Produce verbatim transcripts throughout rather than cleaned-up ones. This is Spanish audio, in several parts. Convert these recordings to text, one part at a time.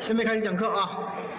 准备开始讲课啊！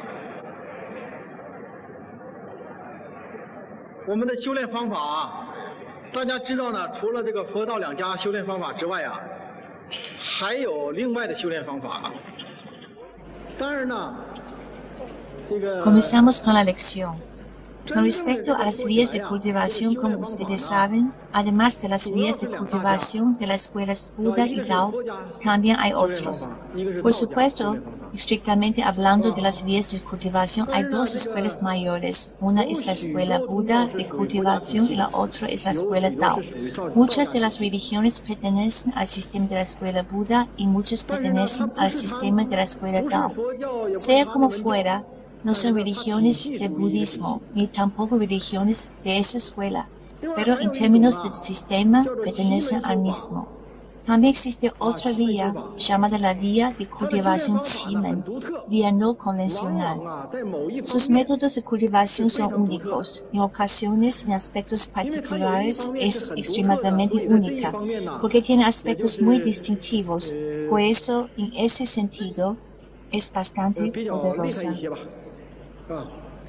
我们的修炼方法啊，大家知道呢，除了这个佛道两家修炼方法之外啊，还有另外的修炼方法。当然呢，这个 Comenzamos con la lección. Con respecto a las vías de cultivación, como ustedes saben, además de las vías de cultivación de las escuelas Buda y Tao, también hay otros. Por supuesto, estrictamente hablando de las vías de cultivación, hay dos escuelas mayores. Una es la escuela Buda de cultivación y la otra es la escuela Tao. Muchas de las religiones pertenecen al sistema de la escuela Buda y muchas pertenecen al sistema de la escuela Tao. Sea como fuera, no son religiones del budismo, ni tampoco religiones de esa escuela, pero en términos del sistema pertenecen al mismo. También existe otra vía, llamada la vía de cultivación Qi-men, vía no convencional. Sus métodos de cultivación son únicos, en ocasiones en aspectos particulares es extremadamente única, porque tiene aspectos muy distintivos, por eso en ese sentido es bastante poderosa. 啊，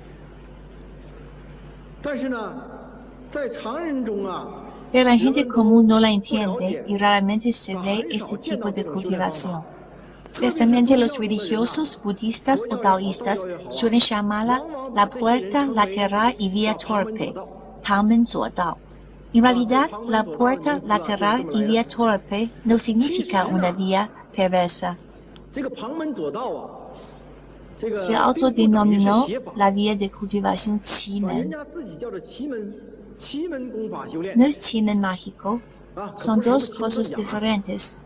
但是呢，在常人中啊， Pero la gente común no la entiende y raramente se ve este tipo de cultivación. Especialmente los religiosos budistas o taoístas suelen llamarla la puerta lateral y vía torpe, Pangmen Zuodao. En realidad, la puerta lateral y vía torpe no significa una vía perversa. Se autodenominó la vía de cultivación Qi-men. No es Qi-men mágico, son dos cosas diferentes.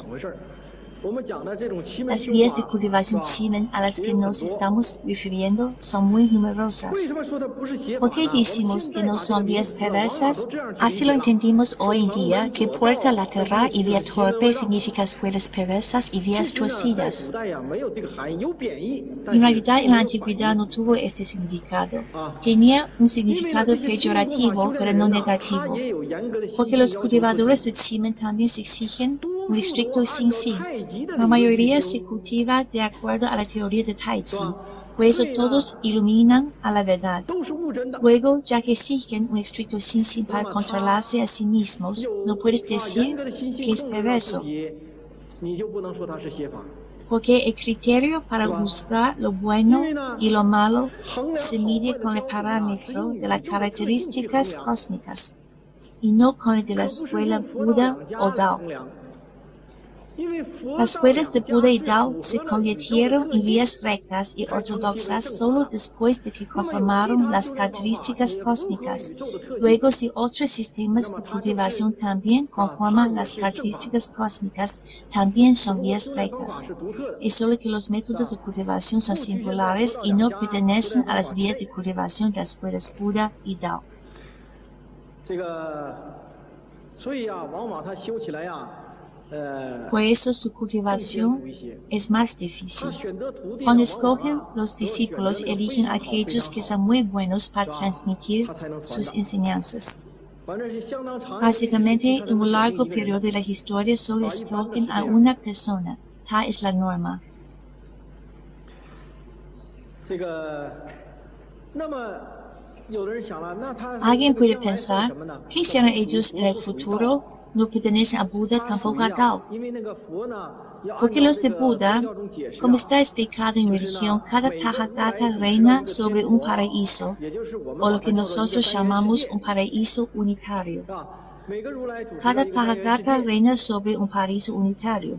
Las vías de cultivación Qi-men a las que nos estamos refiriendo son muy numerosas. ¿Por qué decimos que no son vías perversas? Así lo entendimos hoy en día, que puerta lateral y vía torpe significa escuelas perversas y vías torcidas. En realidad, en la antigüedad no tuvo este significado. Tenía un significado peyorativo, pero no negativo, porque los cultivadores de Qi-men también se exigen un estricto sin-sí. La mayoría se cultiva de acuerdo a la teoría de Tai Chi, por eso todos iluminan a la verdad. Luego, ya que exigen un estricto sin-sí para controlarse a sí mismos, no puedes decir que es perverso, porque el criterio para juzgar lo bueno y lo malo se mide con el parámetro de las características cósmicas y no con el de la escuela Buda o Tao. Las escuelas de Buda y Tao se convirtieron en vías rectas y ortodoxas solo después de que conformaron las características cósmicas. Luego, si otros sistemas de cultivación también conforman las características cósmicas, también son vías rectas. Es solo que los métodos de cultivación son singulares y no pertenecen a las vías de cultivación de las escuelas Buda y Tao. Por eso su cultivación es más difícil. Cuando escogen, los discípulos eligen a aquellos que son muy buenos para transmitir sus enseñanzas. Básicamente, en un largo periodo de la historia solo escogen a una persona. Tal es la norma. Alguien puede pensar, ¿qué hicieron ellos en el futuro? No pertenecen a Buda, tampoco a Tao. Porque los de Buda, como está explicado en religión, cada Tathagata reina sobre un paraíso, o lo que nosotros llamamos un paraíso unitario. Cada Tathagata reina sobre un paraíso unitario.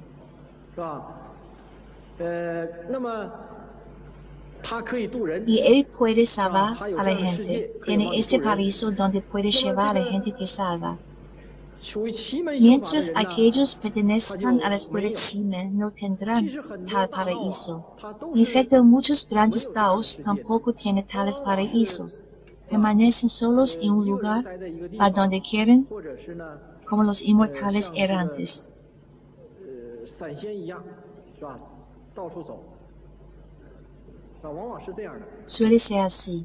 Y él puede salvar a la gente. Tiene este paraíso donde puede llevar a la gente que salva. Mientras aquellos pertenezcan a la escuela Qi-men no tendrán tal paraíso. En efecto, muchos grandes taos tampoco tienen tales paraísos. Permanecen solos en un lugar a donde quieren, como los inmortales errantes. Suele ser así.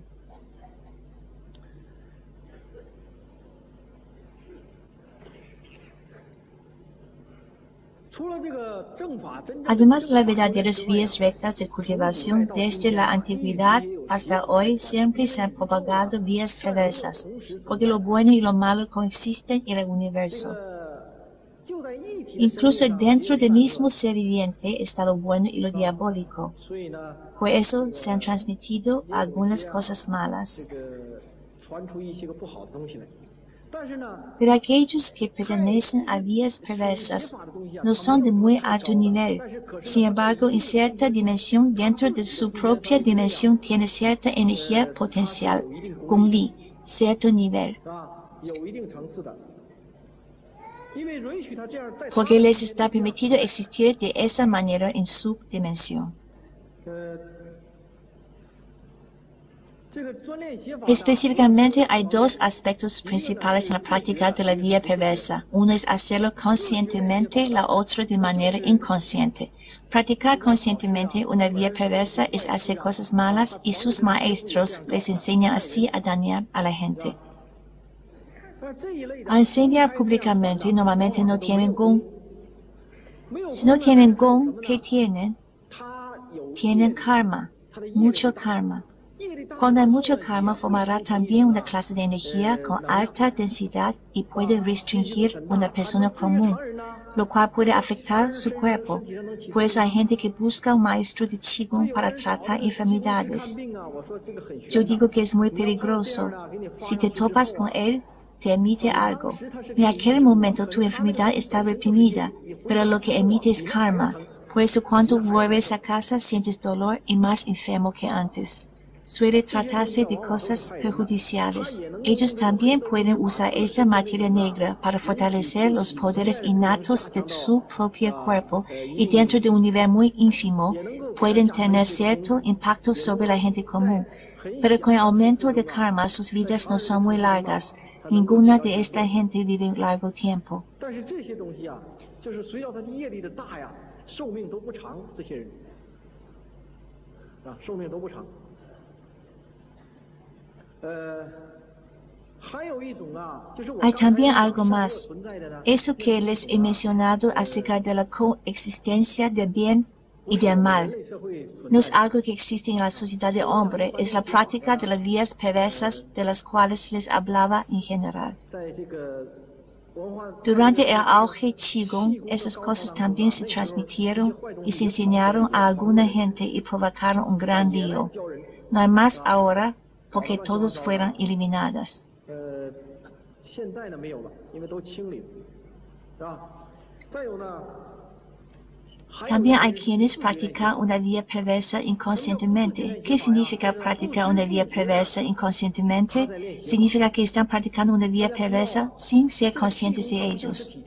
Además, las verdaderas vías rectas de cultivación desde la antigüedad hasta hoy siempre se han propagado vías perversas, porque lo bueno y lo malo coexisten en el universo. Incluso dentro del mismo ser viviente está lo bueno y lo diabólico. Por eso se han transmitido algunas cosas malas. Pero aquellos que pertenecen a vías perversas no son de muy alto nivel. Sin embargo, en cierta dimensión, dentro de su propia dimensión, tiene cierta energía potencial, Gong Li, cierto nivel. Porque les está permitido existir de esa manera en su dimensión. Específicamente, hay dos aspectos principales en la práctica de la vía perversa. Uno es hacerlo conscientemente, la otra de manera inconsciente. Practicar conscientemente una vía perversa es hacer cosas malas y sus maestros les enseñan así a dañar a la gente. Al enseñar públicamente, normalmente no tienen gong. Si no tienen gong, ¿qué tienen? Tienen karma, mucho karma. Cuando hay mucho karma, formará también una clase de energía con alta densidad y puede restringir una persona común, lo cual puede afectar su cuerpo. Por eso hay gente que busca un maestro de Qigong para tratar enfermedades. Yo digo que es muy peligroso. Si te topas con él, te emite algo. En aquel momento tu enfermedad está reprimida, pero lo que emite es karma. Por eso cuando vuelves a casa sientes dolor y más enfermo que antes. Suele tratarse de cosas perjudiciales. Ellos también pueden usar esta materia negra para fortalecer los poderes innatos de su propio cuerpo y dentro de un nivel muy ínfimo pueden tener cierto impacto sobre la gente común. Pero con el aumento de karma sus vidas no son muy largas. Ninguna de esta gente vive un largo tiempo. Hay también algo más. Eso que les he mencionado acerca de la coexistencia del bien y del mal no es algo que existe en la sociedad del hombre, es la práctica de las vías perversas de las cuales les hablaba en general. Durante el auge Qigong, esas cosas también se transmitieron y se enseñaron a alguna gente y provocaron un gran lío. No hay más ahora porque todos fueron eliminadas. También hay quienes practican una vía perversa inconscientemente. ¿Qué significa practicar una vía perversa inconscientemente? Significa que están practicando una vía perversa sin ser conscientes de ellos.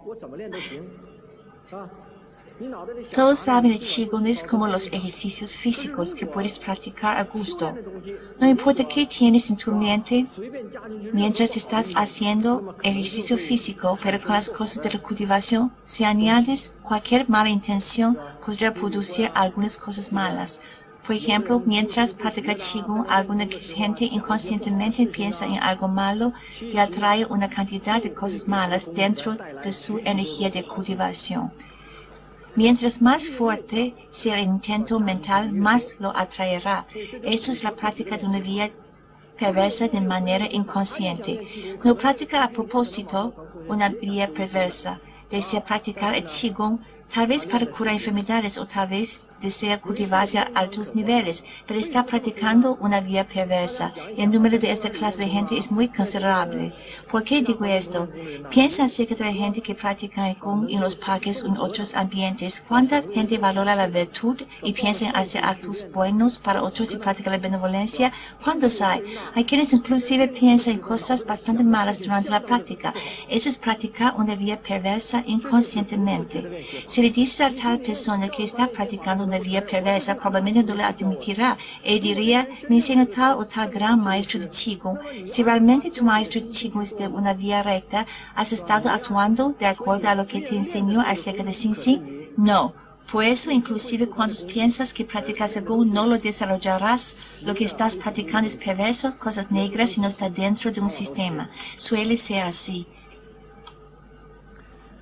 Todos saben el Qigong es como los ejercicios físicos que puedes practicar a gusto. No importa qué tienes en tu mente mientras estás haciendo ejercicio físico, pero con las cosas de la cultivación, si añades cualquier mala intención, podrá producir algunas cosas malas. Por ejemplo, mientras practica Qigong, alguna gente inconscientemente piensa en algo malo y atrae una cantidad de cosas malas dentro de su energía de cultivación. Mientras más fuerte sea el intento mental, más lo atraerá. Eso es la práctica de una vía perversa de manera inconsciente. No practica a propósito una vía perversa. Desea practicar el Qigong, tal vez para curar enfermedades o tal vez desea cultivarse a altos niveles, pero está practicando una vía perversa. El número de esta clase de gente es muy considerable. ¿Por qué digo esto? Piensa acerca de la gente que practica el Gong en los parques o en otros ambientes. ¿Cuánta gente valora la virtud y piensa en hacer actos buenos para otros y practica la benevolencia? ¿Cuántos hay? Hay quienes inclusive piensan en cosas bastante malas durante la práctica. Eso es practicar una vía perversa inconscientemente. Si le dices a tal persona que está practicando una vía perversa, probablemente no le admitirá. Él diría, me enseña tal o tal gran maestro de Qigong. Si realmente tu maestro de Qigong es de una vía recta, ¿has estado actuando de acuerdo a lo que te enseñó acerca de Xing Xing? No. Por eso, inclusive cuando piensas que practicas el Gong, no lo desarrollarás. Lo que estás practicando es perverso, cosas negras y no está dentro de un sistema. Suele ser así.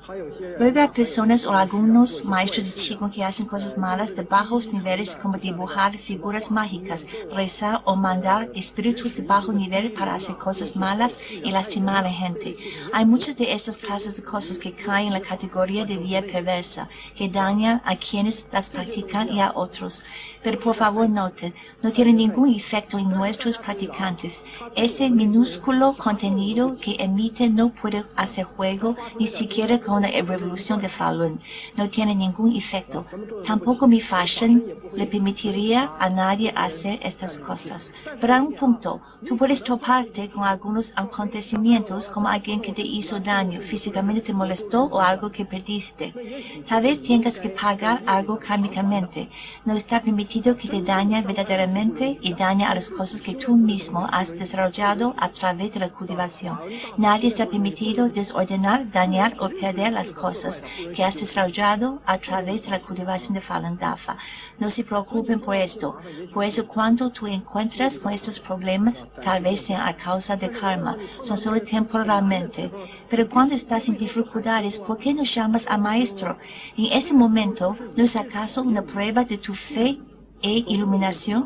Luego hay personas o algunos maestros de Qigong que hacen cosas malas de bajos niveles como dibujar figuras mágicas, rezar o mandar espíritus de bajo nivel para hacer cosas malas y lastimar a la gente. Hay muchas de estas clases de cosas que caen en la categoría de vía perversa, que dañan a quienes las practican y a otros. Pero por favor noten, no tiene ningún efecto en nuestros practicantes. Ese minúsculo contenido que emite no puede hacer juego ni siquiera con la revolución de Falun. No tiene ningún efecto. Tampoco mi fashion le permitiría a nadie hacer estas cosas. Pero a un punto, tú puedes toparte con algunos acontecimientos como alguien que te hizo daño, físicamente te molestó o algo que perdiste. Tal vez tengas que pagar algo kármicamente. No está permitido que te daña verdaderamente y daña a las cosas que tú mismo has desarrollado a través de la cultivación. Nadie está permitido desordenar, dañar o perder las cosas que has desarrollado a través de la cultivación de Falun Dafa. No se preocupen por esto. Por eso cuando tú encuentras con estos problemas, tal vez sean a causa de karma, son solo temporalmente. Pero cuando estás en dificultades, ¿por qué no llamas al maestro? En ese momento, ¿no es acaso una prueba de tu fe e iluminación?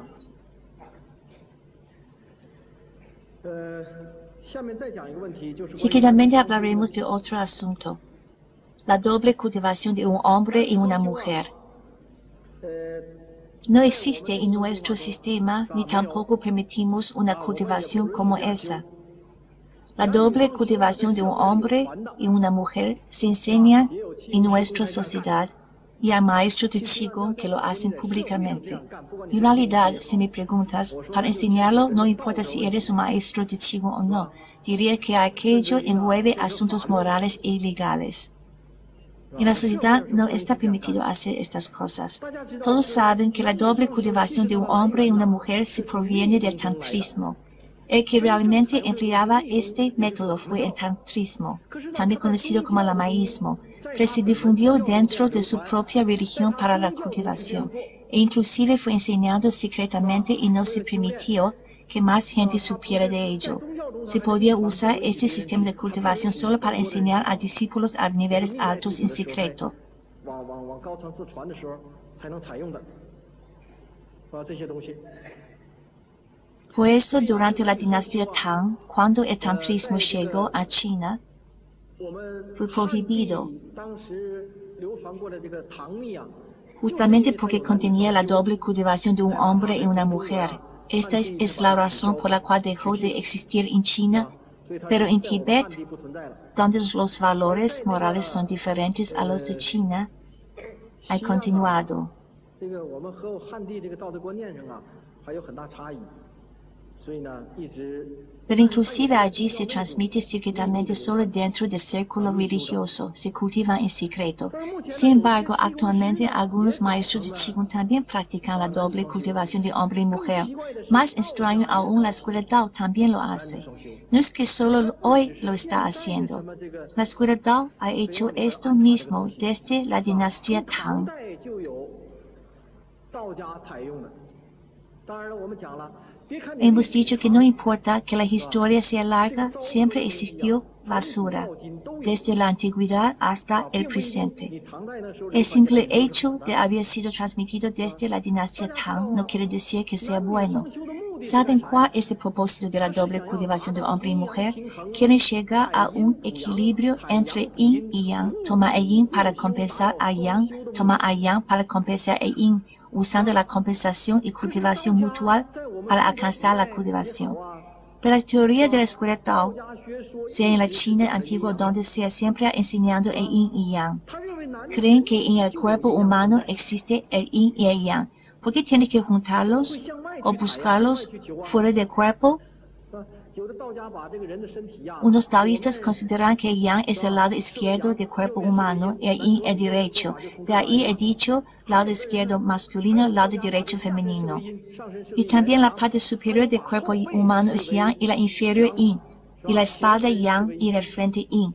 Seguidamente hablaremos de otro asunto, la doble cultivación de un hombre y una mujer. No existe en nuestro sistema ni tampoco permitimos una cultivación como esa. La doble cultivación de un hombre y una mujer se enseña en nuestra sociedad y hay maestros de Qigong que lo hacen públicamente. En realidad, si me preguntas, para enseñarlo no importa si eres un maestro de Qigong o no, diría que aquello envuelve asuntos morales e ilegales. En la sociedad no está permitido hacer estas cosas. Todos saben que la doble cultivación de un hombre y una mujer se proviene del tantrismo. El que realmente empleaba este método fue el tantrismo, también conocido como el lamaísmo, que se difundió dentro de su propia religión para la cultivación, e inclusive fue enseñado secretamente y no se permitió que más gente supiera de ello. Se podía usar este sistema de cultivación solo para enseñar a discípulos a niveles altos en secreto. Por eso, durante la dinastía Tang, cuando el tantrismo llegó a China, fue prohibido, justamente porque contenía la doble cultivación de un hombre y una mujer. Esta es la razón por la cual dejó de existir en China, pero en Tibet, donde los valores morales son diferentes a los de China, ha continuado. Pero inclusive allí se transmite secretamente solo dentro del círculo religioso, se cultiva en secreto. Sin embargo, actualmente algunos maestros de Qigong también practican la doble cultivación de hombre y mujer. Más extraño aún, la escuela Dao también lo hace. No es que solo hoy lo está haciendo. La escuela Dao ha hecho esto mismo desde la dinastía Tang. Hemos dicho que no importa que la historia sea larga, siempre existió basura, desde la antigüedad hasta el presente. El simple hecho de haber sido transmitido desde la dinastía Tang no quiere decir que sea bueno. ¿Saben cuál es el propósito de la doble cultivación de hombre y mujer? Quieren llegar a un equilibrio entre yin y yang, toma el yin para compensar al yang, toma al yang para compensar el yin, usando la compensación y cultivación mutual para alcanzar la cultivación. Pero la teoría de la escuela Dao, sea en la China antigua donde sea, siempre enseñando el yin y yang. Creen que en el cuerpo humano existe el yin y el yang. ¿Por qué tiene que juntarlos o buscarlos fuera del cuerpo? Unos taoístas consideran que el yang es el lado izquierdo del cuerpo humano y el yin el derecho. De ahí el dicho lado izquierdo masculino, lado derecho femenino. Y también la parte superior del cuerpo humano es yang y la inferior yin, y la espalda yang y el frente yin.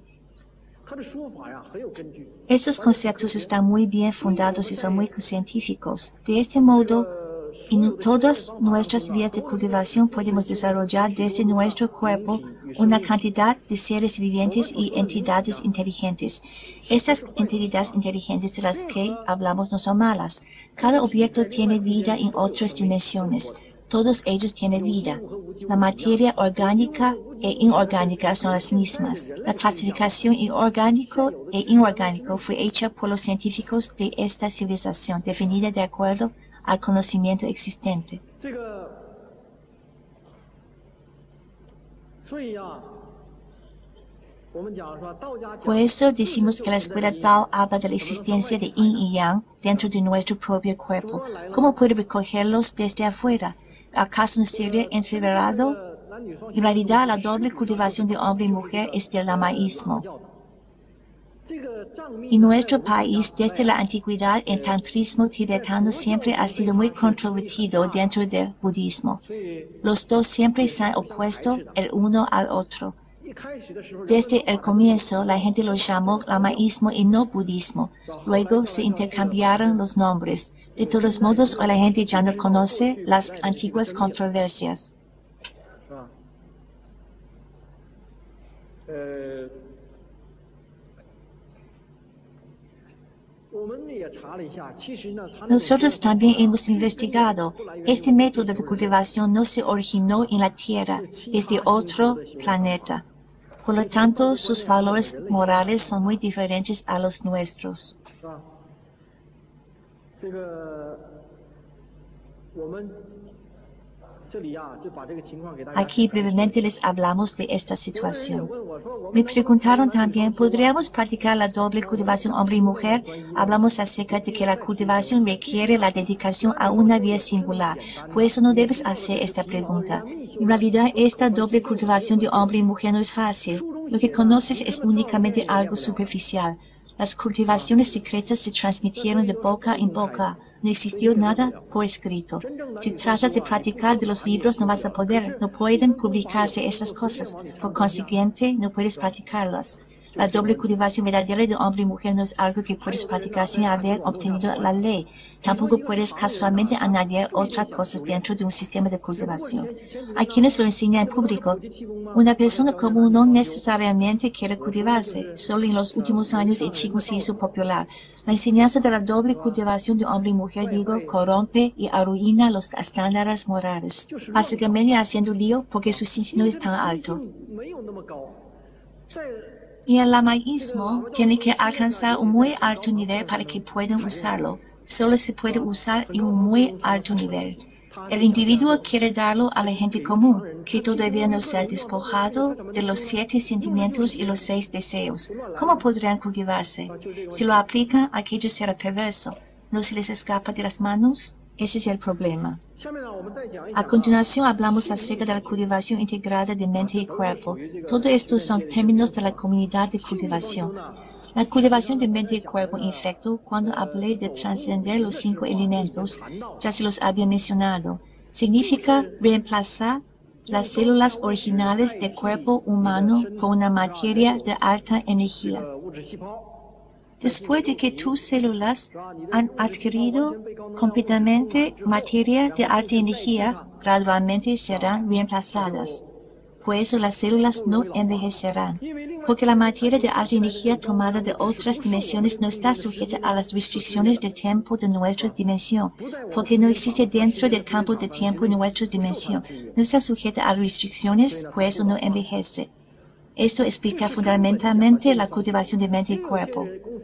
Estos conceptos están muy bien fundados y son muy científicos. De este modo, En todas nuestras vías de cultivación podemos desarrollar desde nuestro cuerpo una cantidad de seres vivientes y entidades inteligentes. Estas entidades inteligentes de las que hablamos no son malas. Cada objeto tiene vida en otras dimensiones. Todos ellos tienen vida. La materia orgánica e inorgánica son las mismas. La clasificación en orgánico e inorgánico fue hecha por los científicos de esta civilización, definida de acuerdo al conocimiento existente. Por eso decimos que la escuela Tao habla de la existencia de yin y yang dentro de nuestro propio cuerpo. ¿Cómo puede recogerlos desde afuera? ¿Acaso no sería entreverado? En realidad, la doble cultivación de hombre y mujer es del lamaísmo. En nuestro país, desde la antigüedad, el tantrismo tibetano siempre ha sido muy controvertido dentro del budismo. Los dos siempre se han opuesto el uno al otro. Desde el comienzo, la gente lo llamó lamaísmo y no budismo. Luego se intercambiaron los nombres. De todos modos, hoy la gente ya no conoce las antiguas controversias. Nosotros también hemos investigado. Este método de cultivación no se originó en la Tierra, es de otro planeta. Por lo tanto, sus valores morales son muy diferentes a los nuestros. Aquí brevemente les hablamos de esta situación. Me preguntaron también, ¿podríamos practicar la doble cultivación hombre y mujer? Hablamos acerca de que la cultivación requiere la dedicación a una vía singular. Por eso no debes hacer esta pregunta. En realidad, esta doble cultivación de hombre y mujer no es fácil. Lo que conoces es únicamente algo superficial. Las cultivaciones secretas se transmitieron de boca en boca. No existió nada por escrito. Si tratas de practicar de los libros, no vas a poder. No pueden publicarse esas cosas. Por consiguiente, no puedes practicarlas. La doble cultivación verdadera de hombre y mujer no es algo que puedes practicar sin haber obtenido la ley. Tampoco puedes casualmente añadir otras cosas dentro de un sistema de cultivación. Hay quienes lo enseñan en público. Una persona común no necesariamente quiere cultivarse. Solo en los últimos años el Qigong se hizo popular. La enseñanza de la doble cultivación de hombre y mujer, digo, corrompe y arruina los estándares morales. Básicamente haciendo lío porque su ciencia no es tan alto. Y el lamaísmo tiene que alcanzar un muy alto nivel para que puedan usarlo. Solo se puede usar en un muy alto nivel. El individuo quiere darlo a la gente común, que todavía no se ha despojado de los siete sentimientos y los seis deseos. ¿Cómo podrían cultivarse? Si lo aplican, aquello será perverso. ¿No se les escapa de las manos? Ese es el problema. A continuación hablamos acerca de la cultivación integrada de mente y cuerpo. Todo esto son términos de la comunidad de cultivación. La cultivación de mente y cuerpo, en efecto, cuando hablé de trascender los cinco elementos, ya se los había mencionado. Significa reemplazar las células originales del cuerpo humano por una materia de alta energía. Después de que tus células han adquirido completamente materia de alta energía, gradualmente serán reemplazadas. Por eso las células no envejecerán, porque la materia de alta energía tomada de otras dimensiones no está sujeta a las restricciones de tiempo de nuestra dimensión, porque no existe dentro del campo de tiempo de nuestra dimensión. No está sujeta a restricciones, por eso no envejece. Esto explica fundamentalmente la cultivación de mente y cuerpo.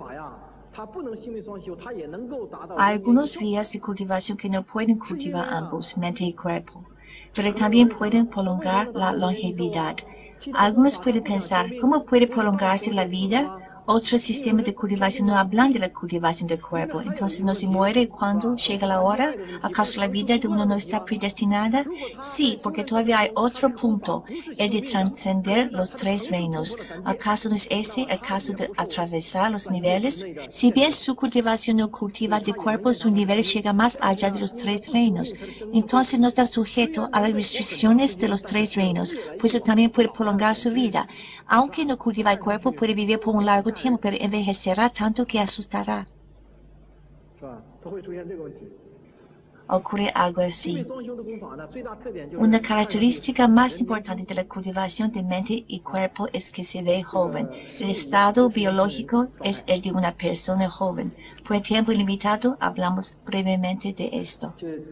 Hay algunas vías de cultivación que no pueden cultivar ambos, mente y cuerpo, pero también pueden prolongar la longevidad. Algunos pueden pensar, ¿cómo puede prolongarse la vida? Otros sistemas de cultivación no hablan de la cultivación del cuerpo. Entonces, ¿no se muere cuando llega la hora? ¿Acaso la vida de uno no está predestinada? Sí, porque todavía hay otro punto, el de trascender los tres reinos. ¿Acaso no es ese el caso de atravesar los niveles? Si bien su cultivación no cultiva de cuerpo, su nivel llega más allá de los tres reinos. Entonces, no está sujeto a las restricciones de los tres reinos, pues eso también puede prolongar su vida. Aunque no cultiva el cuerpo, puede vivir por un largo tiempo, pero envejecerá tanto que asustará. ocurre algo así. Una característica más importante de la cultivación de mente y cuerpo es que se ve joven. El estado biológico es el de una persona joven. Por tiempo limitado, hablamos brevemente de esto.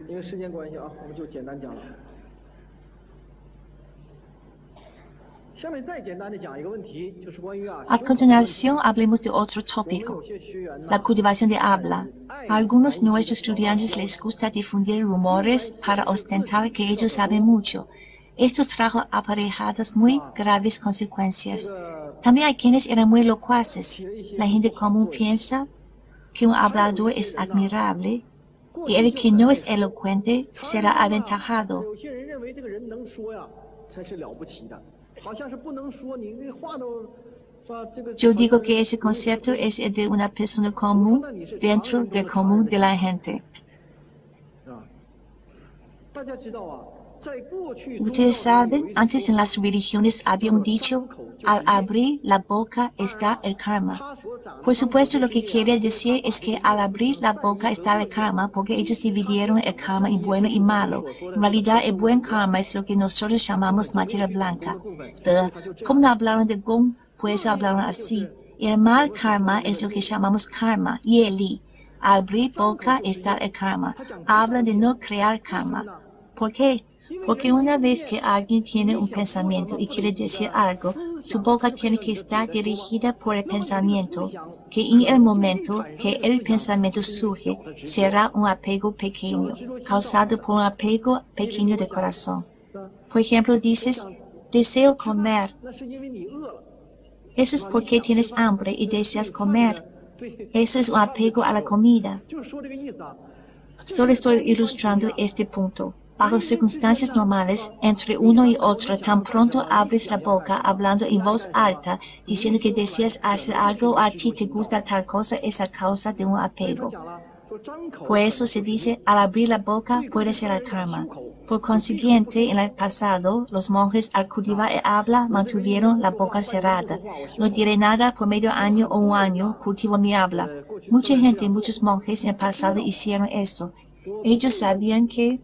A continuación, hablemos de otro tópico, la cultivación de habla. A algunos de nuestros estudiantes les gusta difundir rumores para ostentar que ellos saben mucho. Esto trajo aparejadas muy graves consecuencias. También hay quienes eran muy locuaces. La gente común piensa que un hablador es admirable y el que no es elocuente será aventajado. Yo digo que ese concepto es el de una persona común dentro del común de la gente. Ustedes saben, antes en las religiones había un dicho, al abrir la boca está el karma. Por supuesto, lo que quiere decir es que al abrir la boca está el karma, porque ellos dividieron el karma en bueno y malo. En realidad, el buen karma es lo que nosotros llamamos materia blanca. De, como no hablaron de Gong, pues hablaron así. Y el mal karma es lo que llamamos karma, yeli. Al abrir boca está el karma. Hablan de no crear karma. ¿Por qué? Porque una vez que alguien tiene un pensamiento y quiere decir algo, tu boca tiene que estar dirigida por el pensamiento, que en el momento que el pensamiento surge, será un apego pequeño, causado por un apego pequeño de corazón. Por ejemplo, dices, deseo comer. Eso es porque tienes hambre y deseas comer. Eso es un apego a la comida. Solo estoy ilustrando este punto. Bajo circunstancias normales, entre uno y otro, tan pronto abres la boca hablando en voz alta, diciendo que deseas hacer algo o a ti te gusta tal cosa, es a causa de un apego. Por eso se dice, al abrir la boca puede ser el karma. Por consiguiente, en el pasado, los monjes al cultivar el habla mantuvieron la boca cerrada. No diré nada por medio año o un año, cultivo mi habla. Mucha gente, muchos monjes en el pasado hicieron eso. Ellos sabían que,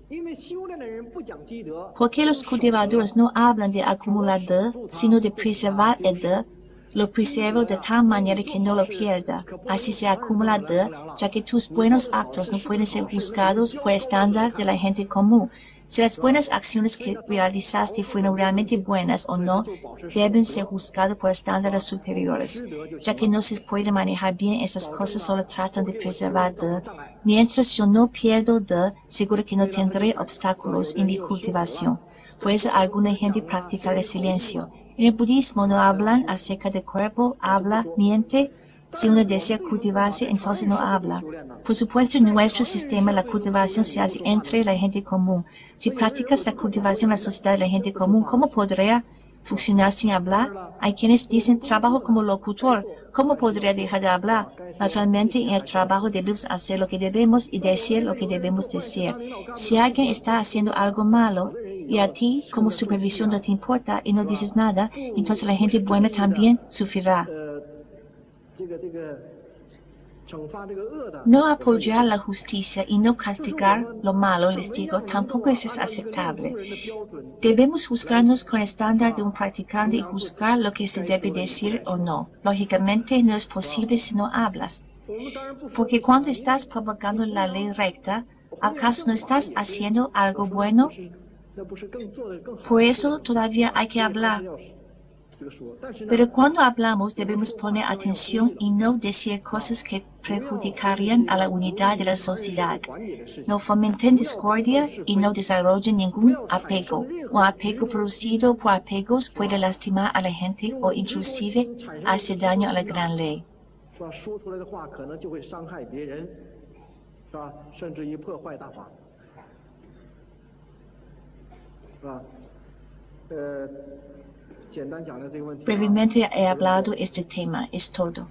porque los cultivadores no hablan de acumular de, sino de preservar el de, lo preservo de tal manera que no lo pierda. Así se acumula de, ya que tus buenos actos no pueden ser juzgados por el estándar de la gente común. Si las buenas acciones que realizaste fueron realmente buenas o no, deben ser juzgadas por estándares superiores. Ya que no se puede manejar bien esas cosas, solo tratan de preservar de. Mientras yo no pierdo de, seguro que no tendré obstáculos en mi cultivación. Por eso alguna gente practica el silencio. En el budismo no hablan acerca del cuerpo, habla, miente. Si uno desea cultivarse, entonces no habla. Por supuesto, en nuestro sistema la cultivación se hace entre la gente común. Si practicas la cultivación en la sociedad de la gente común, ¿cómo podría funcionar sin hablar? Hay quienes dicen, trabajo como locutor, ¿cómo podría dejar de hablar? Naturalmente, en el trabajo debemos hacer lo que debemos y decir lo que debemos decir. Si alguien está haciendo algo malo, y a ti, como supervisión, no te importa y no dices nada, entonces la gente buena también sufrirá. No apoyar la justicia y no castigar lo malo, les digo, tampoco es aceptable. Debemos juzgarnos con el estándar de un practicante y juzgar lo que se debe decir o no. Lógicamente, no es posible si no hablas. Porque cuando estás propagando la ley recta, ¿acaso no estás haciendo algo bueno? Por eso todavía hay que hablar. Pero cuando hablamos debemos poner atención y no decir cosas que perjudicarían a la unidad de la sociedad. No fomenten discordia y no desarrollen ningún apego. Un apego producido por apegos puede lastimar a la gente o inclusive hacer daño a la gran ley. Brevemente he hablado este tema, es todo.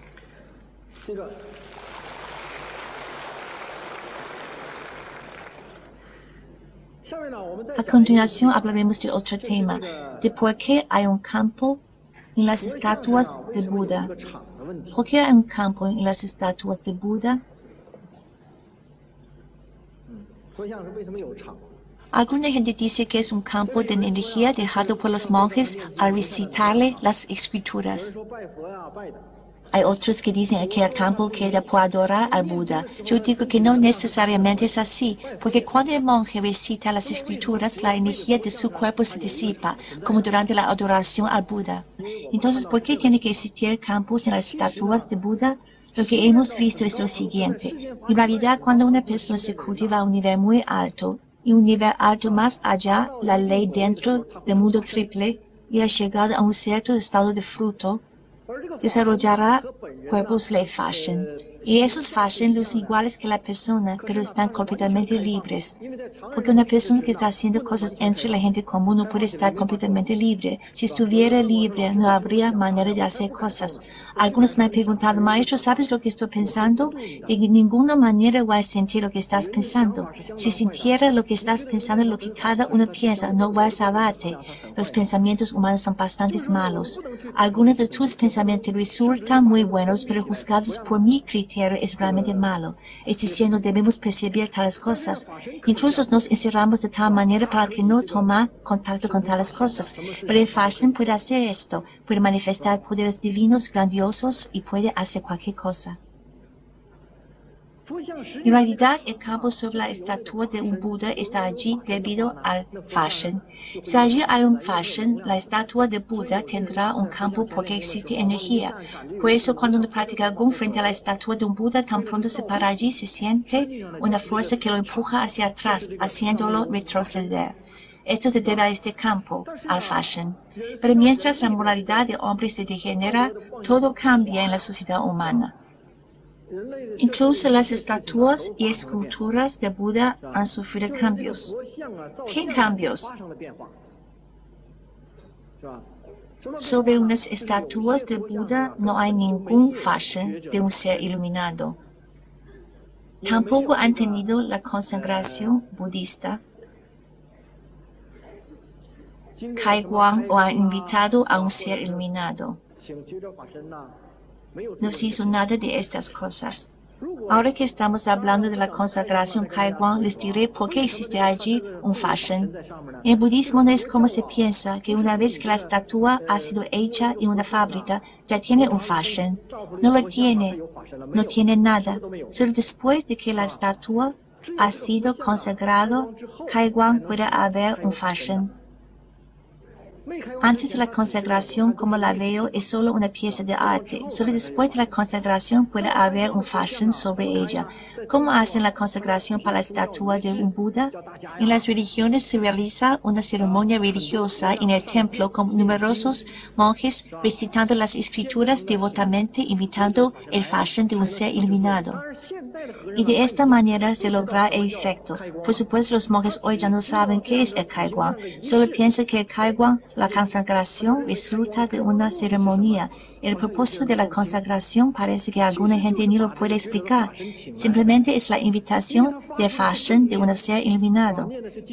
A continuación hablaremos de otro tema, de por qué hay un campo en las estatuas de Buda. ¿Por qué hay un campo en las estatuas de Buda? Alguna gente dice que es un campo de energía dejado por los monjes al recitarle las escrituras. Hay otros que dicen que el campo queda por adorar al Buda. Yo digo que no necesariamente es así, porque cuando el monje recita las escrituras, la energía de su cuerpo se disipa, como durante la adoración al Buda. Entonces, ¿por qué tiene que existir campos en las estatuas de Buda? Lo que hemos visto es lo siguiente. En realidad, cuando una persona se cultiva a un nivel muy alto, y un nivel alto más allá, la ley dentro del mundo triple, y ha llegado a un cierto estado de fruto, desarrollará cuerpos ley fashion. Y esos fashion lucen iguales que la persona, pero están completamente libres. Porque una persona que está haciendo cosas entre la gente común no puede estar completamente libre. Si estuviera libre, no habría manera de hacer cosas. Algunos me han preguntado, maestro, ¿sabes lo que estoy pensando? De ninguna manera voy a sentir lo que estás pensando. Si sintiera lo que estás pensando, lo que cada uno piensa, no voy a salvarte. Los pensamientos humanos son bastante malos. Algunos de tus pensamientos resultan muy buenos, pero juzgados por mi criterio es realmente malo. Es diciendo, debemos percibir tales cosas. Incluso nos encerramos de tal manera para que no toma contacto con tales cosas. Pero el fashion puede hacer esto, puede manifestar poderes divinos grandiosos y puede hacer cualquier cosa. En realidad, el campo sobre la estatua de un Buda está allí debido al fashion. Si allí hay un fashion, la estatua de Buda tendrá un campo porque existe energía. Por eso, cuando uno practica Gun frente a la estatua de un Buda, tan pronto se para allí, se siente una fuerza que lo empuja hacia atrás, haciéndolo retroceder. Esto se debe a este campo, al fashion. Pero mientras la moralidad del hombre se degenera, todo cambia en la sociedad humana. Incluso las estatuas y esculturas de Buda han sufrido cambios. ¿Qué cambios? Sobre unas estatuas de Buda no hay ningún fashion de un ser iluminado. Tampoco han tenido la consagración budista. Kaiguan o han invitado a un ser iluminado. No se hizo nada de estas cosas. Ahora que estamos hablando de la consagración Kaiguan, les diré por qué existe allí un fashion. En el budismo no es como se piensa, que una vez que la estatua ha sido hecha en una fábrica, ya tiene un fashion. No lo tiene, no tiene nada. Solo después de que la estatua ha sido consagrada, Kaiguan puede haber un fashion. Antes de la consagración, como la veo, es solo una pieza de arte. Solo después de la consagración puede haber un fashion sobre ella. ¿Cómo hacen la consagración para la estatua de un Buda? En las religiones se realiza una ceremonia religiosa en el templo con numerosos monjes recitando las escrituras devotamente, imitando el fashion de un ser iluminado. Y de esta manera se logra el efecto. Por supuesto, los monjes hoy ya no saben qué es el Kaiguan. Solo piensan que el Kaiguan, la consagración, resulta de una ceremonia. El propósito de la consagración parece que alguna gente ni lo puede explicar. Simplemente es la invitación del fashion de un ser iluminado.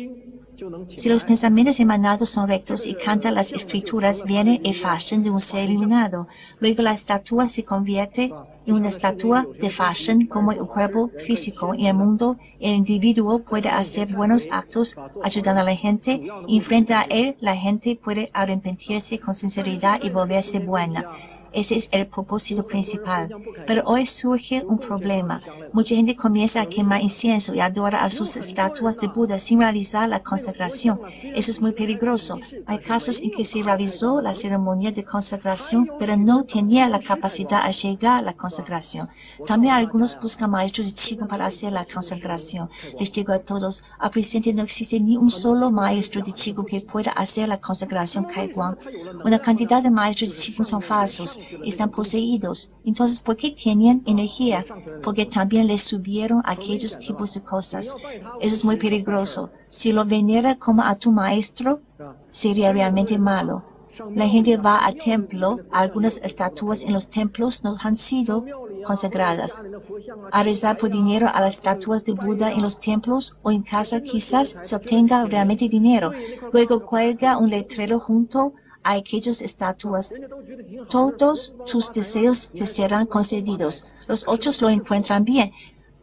Si los pensamientos emanados son rectos y cantan las escrituras, viene el fashion de un ser iluminado. Luego la estatua se convierte en una estatua de fashion como el cuerpo físico. En el mundo, el individuo puede hacer buenos actos ayudando a la gente y frente a él la gente puede arrepentirse con sinceridad y volverse buena. Ese es el propósito principal. Pero hoy surge un problema. Mucha gente comienza a quemar incienso y adora a sus estatuas de Buda sin realizar la consagración. Eso es muy peligroso. Hay casos en que se realizó la ceremonia de consagración, pero no tenía la capacidad a llegar a la consagración. También algunos buscan maestros de Qigong para hacer la consagración. Les digo a todos, al presente no existe ni un solo maestro de Qigong que pueda hacer la consagración Kaiguan. Una cantidad de maestros de Qigong son falsos. Están poseídos. Entonces, ¿por qué tienen energía? Porque también les subieron aquellos tipos de cosas. Eso es muy peligroso. Si lo venera como a tu maestro, sería realmente malo. La gente va al templo. Algunas estatuas en los templos no han sido consagradas. A rezar por dinero a las estatuas de Buda en los templos o en casa quizás se obtenga realmente dinero. Luego cuelga un letrero junto a aquellas estatuas. Todos tus deseos te serán concedidos. Los otros lo encuentran bien.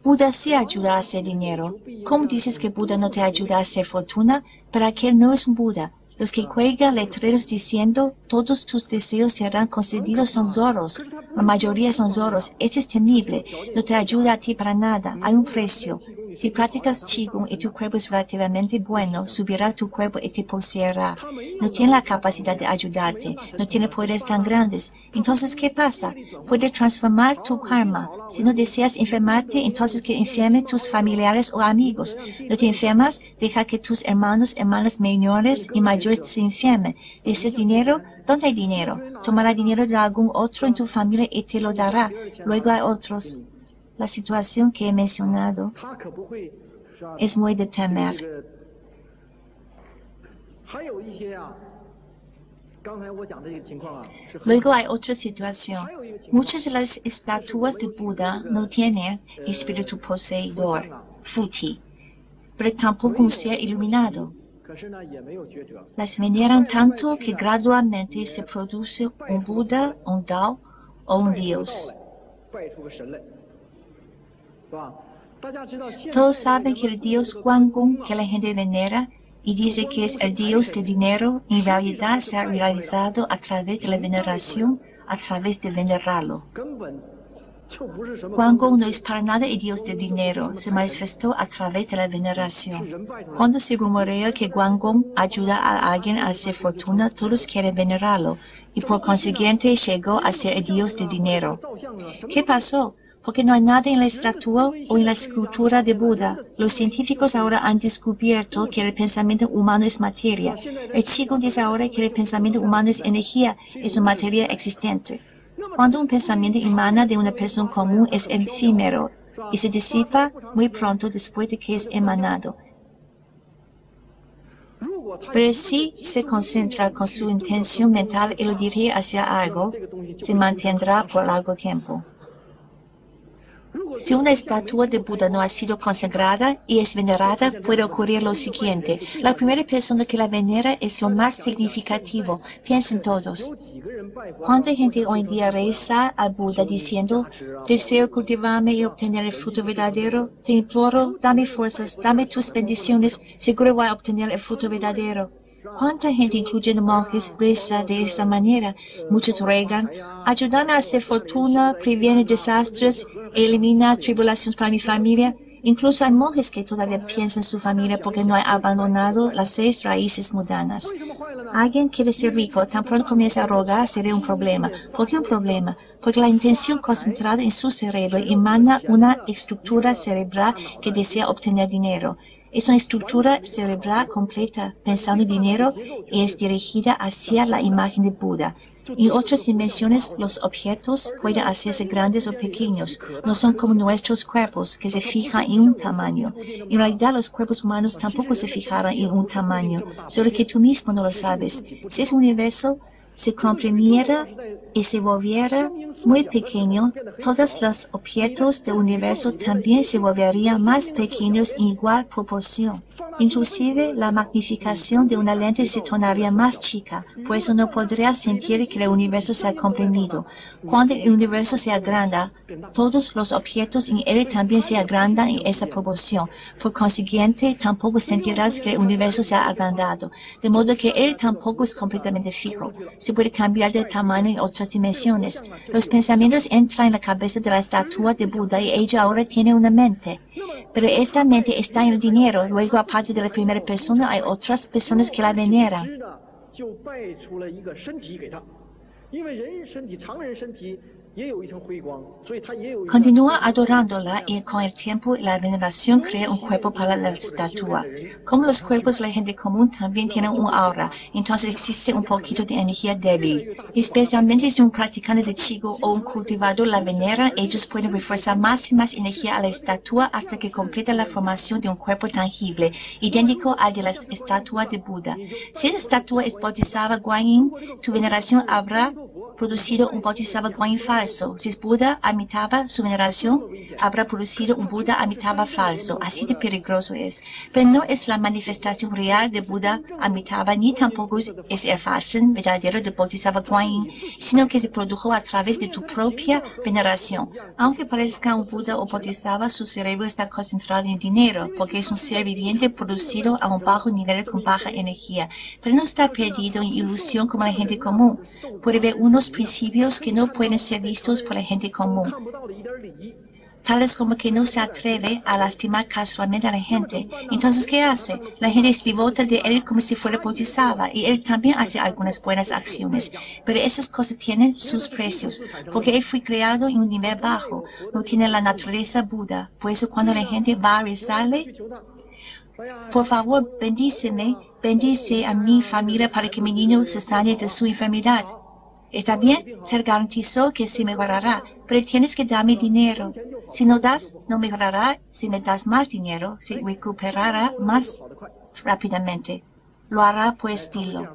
Buda sí ayuda a hacer dinero. ¿Cómo dices que Buda no te ayuda a hacer fortuna? Pero aquel no es un Buda. Los que cuelgan letreros diciendo todos tus deseos serán concedidos son zorros. La mayoría son zorros. Este es temible. No te ayuda a ti para nada. Hay un precio. Si practicas Qigong y tu cuerpo es relativamente bueno, subirá tu cuerpo y te poseerá. No tiene la capacidad de ayudarte. No tiene poderes tan grandes. Entonces, ¿qué pasa? Puede transformar tu karma. Si no deseas enfermarte, entonces que enferme tus familiares o amigos. No te enfermas, deja que tus hermanos, hermanas menores y mayores se enfermen. ¿Deseas dinero? ¿Dónde hay dinero? Tomará dinero de algún otro en tu familia y te lo dará. Luego hay otros. La situación que he mencionado es muy de temer. Luego hay otra situación. Muchas de las estatuas de Buda no tienen espíritu poseedor, Futi, pero tampoco un ser iluminado. Las veneran tanto que gradualmente se produce un Buda, un Dao o un Dios. Todos saben que el dios Guangong que la gente venera y dice que es el dios del dinero, en realidad se ha realizado a través de la veneración, a través de venerarlo. Guangong no es para nada el dios del dinero, se manifestó a través de la veneración. Cuando se rumorea que Guangong ayuda a alguien a hacer fortuna, todos quieren venerarlo, y por consiguiente llegó a ser el dios del dinero. ¿Qué pasó? Porque no hay nada en la estatua o en la escultura de Buda. Los científicos ahora han descubierto que el pensamiento humano es materia. El Qigong dice ahora que el pensamiento humano es energía, es una materia existente. Cuando un pensamiento emana de una persona común es efímero y se disipa muy pronto después de que es emanado. Pero si se concentra con su intención mental y lo dirige hacia algo, se mantendrá por largo tiempo. Si una estatua de Buda no ha sido consagrada y es venerada, puede ocurrir lo siguiente. La primera persona que la venera es lo más significativo. Piensen todos. ¿Cuánta gente hoy en día reza al Buda diciendo, deseo cultivarme y obtener el fruto verdadero? Te imploro, dame fuerzas, dame tus bendiciones, seguro voy a obtener el fruto verdadero. ¿Cuánta gente, incluyendo monjes, reza de esa manera? Muchos ruegan, ayúdame a hacer fortuna, previene desastres, elimina tribulaciones para mi familia. Incluso hay monjes que todavía piensan en su familia porque no han abandonado las seis raíces mundanas. Alguien quiere ser rico, tan pronto comienza a rogar, será un problema. ¿Por qué un problema? Porque la intención concentrada en su cerebro emana una estructura cerebral que desea obtener dinero. Es una estructura cerebral completa, pensando en dinero, y es dirigida hacia la imagen de Buda. En otras dimensiones, los objetos pueden hacerse grandes o pequeños. No son como nuestros cuerpos, que se fijan en un tamaño. En realidad, los cuerpos humanos tampoco se fijaron en un tamaño, solo que tú mismo no lo sabes. Si ese universo se comprimiera y se volviera muy pequeño, todos los objetos del universo también se volverían más pequeños en igual proporción. Inclusive, la magnificación de una lente se tornaría más chica, por eso no podrías sentir que el universo se ha comprimido. Cuando el universo se agranda, todos los objetos en él también se agrandan en esa proporción. Por consiguiente, tampoco sentirás que el universo se ha agrandado, de modo que él tampoco es completamente fijo. Se puede cambiar de tamaño en otras dimensiones. Los pensamientos entran en la cabeza de la estatua de Buda y ella ahora tiene una mente. Pero esta mente está en el dinero. Luego, aparte de la primera persona, hay otras personas que la veneran. Continúa adorándola y con el tiempo la veneración crea un cuerpo para la estatua. Como los cuerpos de la gente común también tienen un aura, entonces existe un poquito de energía débil. Especialmente si un practicante de Qigong o un cultivador la venera, ellos pueden reforzar más y más energía a la estatua hasta que completa la formación de un cuerpo tangible, idéntico al de la estatua de Buda. Si esa estatua es Bodhisattva Guanyin, tu veneración habrá producido un Bodhisattva Guanyin falso. Si es Buda Amitabha, su veneración habrá producido un Buda Amitabha falso. Así de peligroso es. Pero no es la manifestación real de Buda Amitabha, ni tampoco es, es el fashion verdadero de Bodhisattva Guanyin, sino que se produjo a través de tu propia veneración. Aunque parezca un Buda o Bodhisattva, su cerebro está concentrado en dinero, porque es un ser viviente producido a un bajo nivel con baja energía. Pero no está perdido en ilusión como la gente común. Puede ver unos principios que no pueden ser vistos por la gente común, tales como que no se atreve a lastimar casualmente a la gente. Entonces, ¿qué hace? La gente es devota de él como si fuera Bodhisattva, y él también hace algunas buenas acciones. Pero esas cosas tienen sus precios, porque él fue creado en un nivel bajo, no tiene la naturaleza Buda. Por eso cuando la gente va a rezarle, por favor, bendíceme, bendice a mi familia para que mi niño se sane de su enfermedad. Está bien, te garantizó que se mejorará, pero tienes que darme dinero. Si no das, no mejorará. Si me das más dinero, se recuperará más rápidamente. Lo hará por estilo.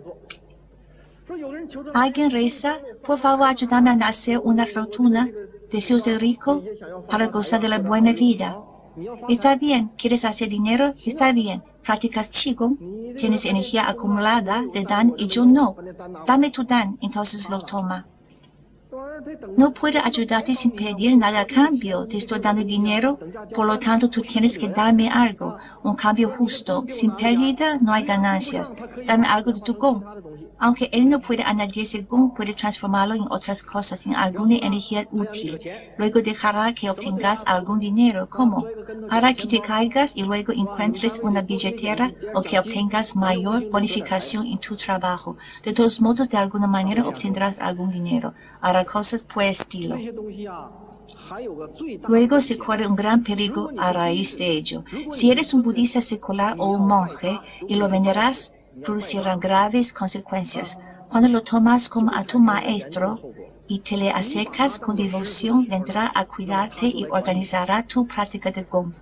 Alguien reza, por favor, ayúdame a nacer una fortuna, deseos de rico, para gozar de la buena vida. Está bien, ¿quieres hacer dinero? Está bien. Practicas Qigong, tienes energía acumulada de Dan y yo no. Dame tu Dan, entonces lo toma. No puedo ayudarte sin pedir nada a cambio. Te estoy dando dinero, por lo tanto tú tienes que darme algo, un cambio justo. Sin pérdida no hay ganancias. Dame algo de tu Gong. Aunque él no puede añadirse el Gong, puede transformarlo en otras cosas, en alguna energía útil. Luego dejará que obtengas algún dinero. ¿Cómo? Hará que te caigas y luego encuentres una billetera o que obtengas mayor bonificación en tu trabajo. De todos modos, de alguna manera obtendrás algún dinero. Hará cosas por estilo. Luego se corre un gran peligro a raíz de ello. Si eres un budista secular o un monje y lo venderás, producirán graves consecuencias. Cuando lo tomas como a tu maestro y te le acercas con devoción, vendrá a cuidarte y organizará tu práctica de Gong.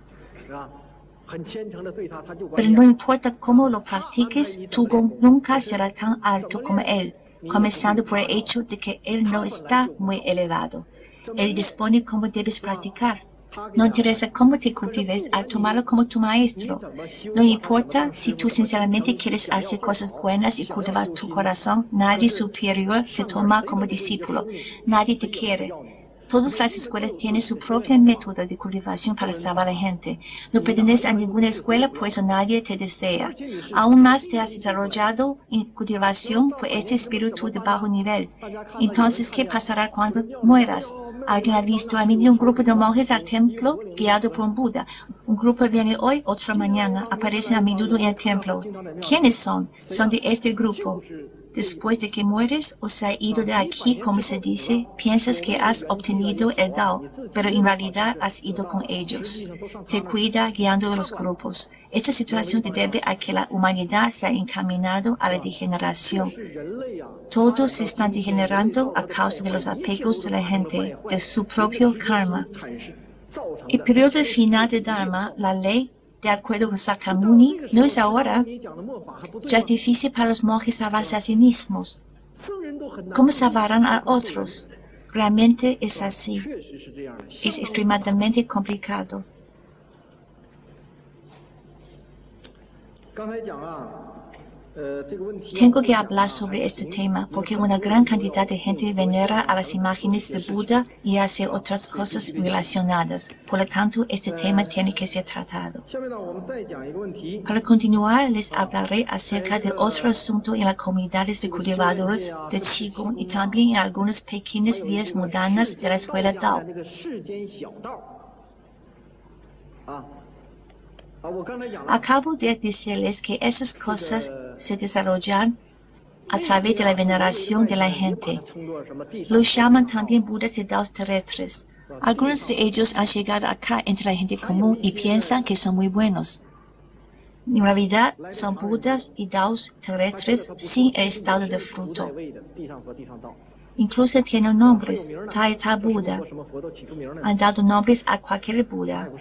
Pero no importa cómo lo practiques, tu Gong nunca será tan alto como él, comenzando por el hecho de que él no está muy elevado. Él dispone cómo debes practicar. No interesa cómo te cultives al tomarlo como tu maestro. No importa si tú sinceramente quieres hacer cosas buenas y cultivas tu corazón, nadie superior te toma como discípulo. Nadie te quiere. Todas las escuelas tienen su propia método de cultivación para salvar a la gente. No perteneces a ninguna escuela, por eso nadie te desea. Aún más te has desarrollado en cultivación por este espíritu de bajo nivel. Entonces, ¿qué pasará cuando mueras? Alguien ha visto a mí un grupo de monjes al templo guiado por un Buda. Un grupo viene hoy, otro mañana. Aparecen a menudo en el templo. ¿Quiénes son? Son de este grupo. Después de que mueres o se ha ido de aquí, como se dice, piensas que has obtenido el Dao, pero en realidad has ido con ellos. Te cuida guiando a los grupos. Esta situación se debe a que la humanidad se ha encaminado a la degeneración. Todos se están degenerando a causa de los apegos de la gente, de su propio karma. El periodo final de Dharma, la ley, de acuerdo con Sakyamuni, no es ahora. Ya es difícil para los monjes salvarse a sí mismos. ¿Cómo salvarán a otros? Realmente es así. Es extremadamente complicado. Tengo que hablar sobre este tema porque una gran cantidad de gente venera a las imágenes de Buda y hace otras cosas relacionadas. Por lo tanto, este tema tiene que ser tratado. Para continuar, les hablaré acerca de otro asunto en las comunidades de cultivadores de Qigong y también en algunas pequeñas vías mundanas de la escuela Dao. Acabo de decirles que esas cosas se desarrollan a través de la veneración de la gente. Los llaman también Budas y Daos terrestres. Algunos de ellos han llegado acá entre la gente común y piensan que son muy buenos. En realidad, son Budas y Daos terrestres sin el estado de fruto. Incluso tienen nombres, tal y tal Buda. Han dado nombres a cualquier Buda.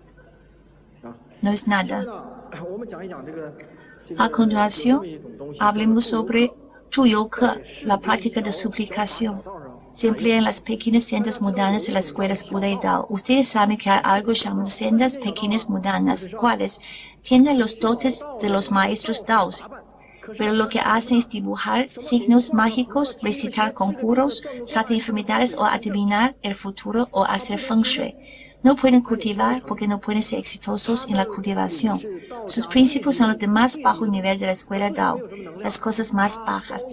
No es nada. A continuación, hablemos sobre Zhuyouke, la práctica de suplicación, se emplea en las pequeñas sendas mundanas de las escuelas Buda y Dao. Ustedes saben que hay algo llamado sendas pequeñas mundanas, cuales tienen los dotes de los maestros Daos, pero lo que hacen es dibujar signos mágicos, recitar conjuros, tratar enfermedades o adivinar el futuro o hacer feng shui. No pueden cultivar porque no pueden ser exitosos en la cultivación. Sus principios son los de más bajo nivel de la escuela Dao, las cosas más bajas.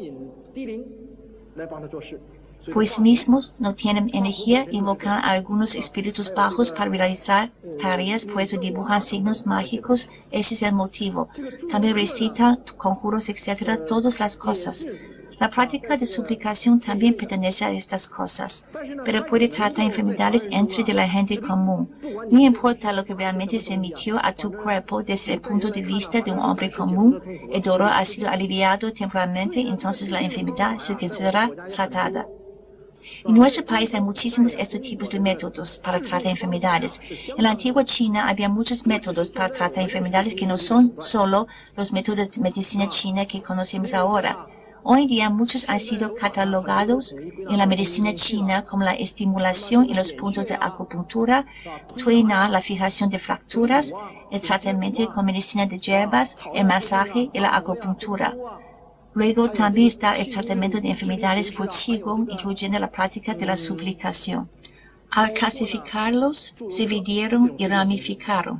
Pues mismos no tienen energía, invocan a algunos espíritus bajos para realizar tareas, por eso dibujan signos mágicos, ese es el motivo. También recitan conjuros, etcétera, todas las cosas. La práctica de suplicación también pertenece a estas cosas, pero puede tratar enfermedades entre de la gente común. No importa lo que realmente se emitió a tu cuerpo desde el punto de vista de un hombre común, el dolor ha sido aliviado temporalmente, entonces la enfermedad se quedará tratada. En nuestro país hay muchísimos estos tipos de métodos para tratar enfermedades. En la antigua China había muchos métodos para tratar enfermedades que no son solo los métodos de medicina china que conocemos ahora. Hoy en día muchos han sido catalogados en la medicina china como la estimulación en los puntos de acupuntura, tuina, la fijación de fracturas, el tratamiento con medicina de hierbas, el masaje y la acupuntura. Luego también está el tratamiento de enfermedades por qigong, incluyendo la práctica de la suplicación. Al clasificarlos, se dividieron y ramificaron.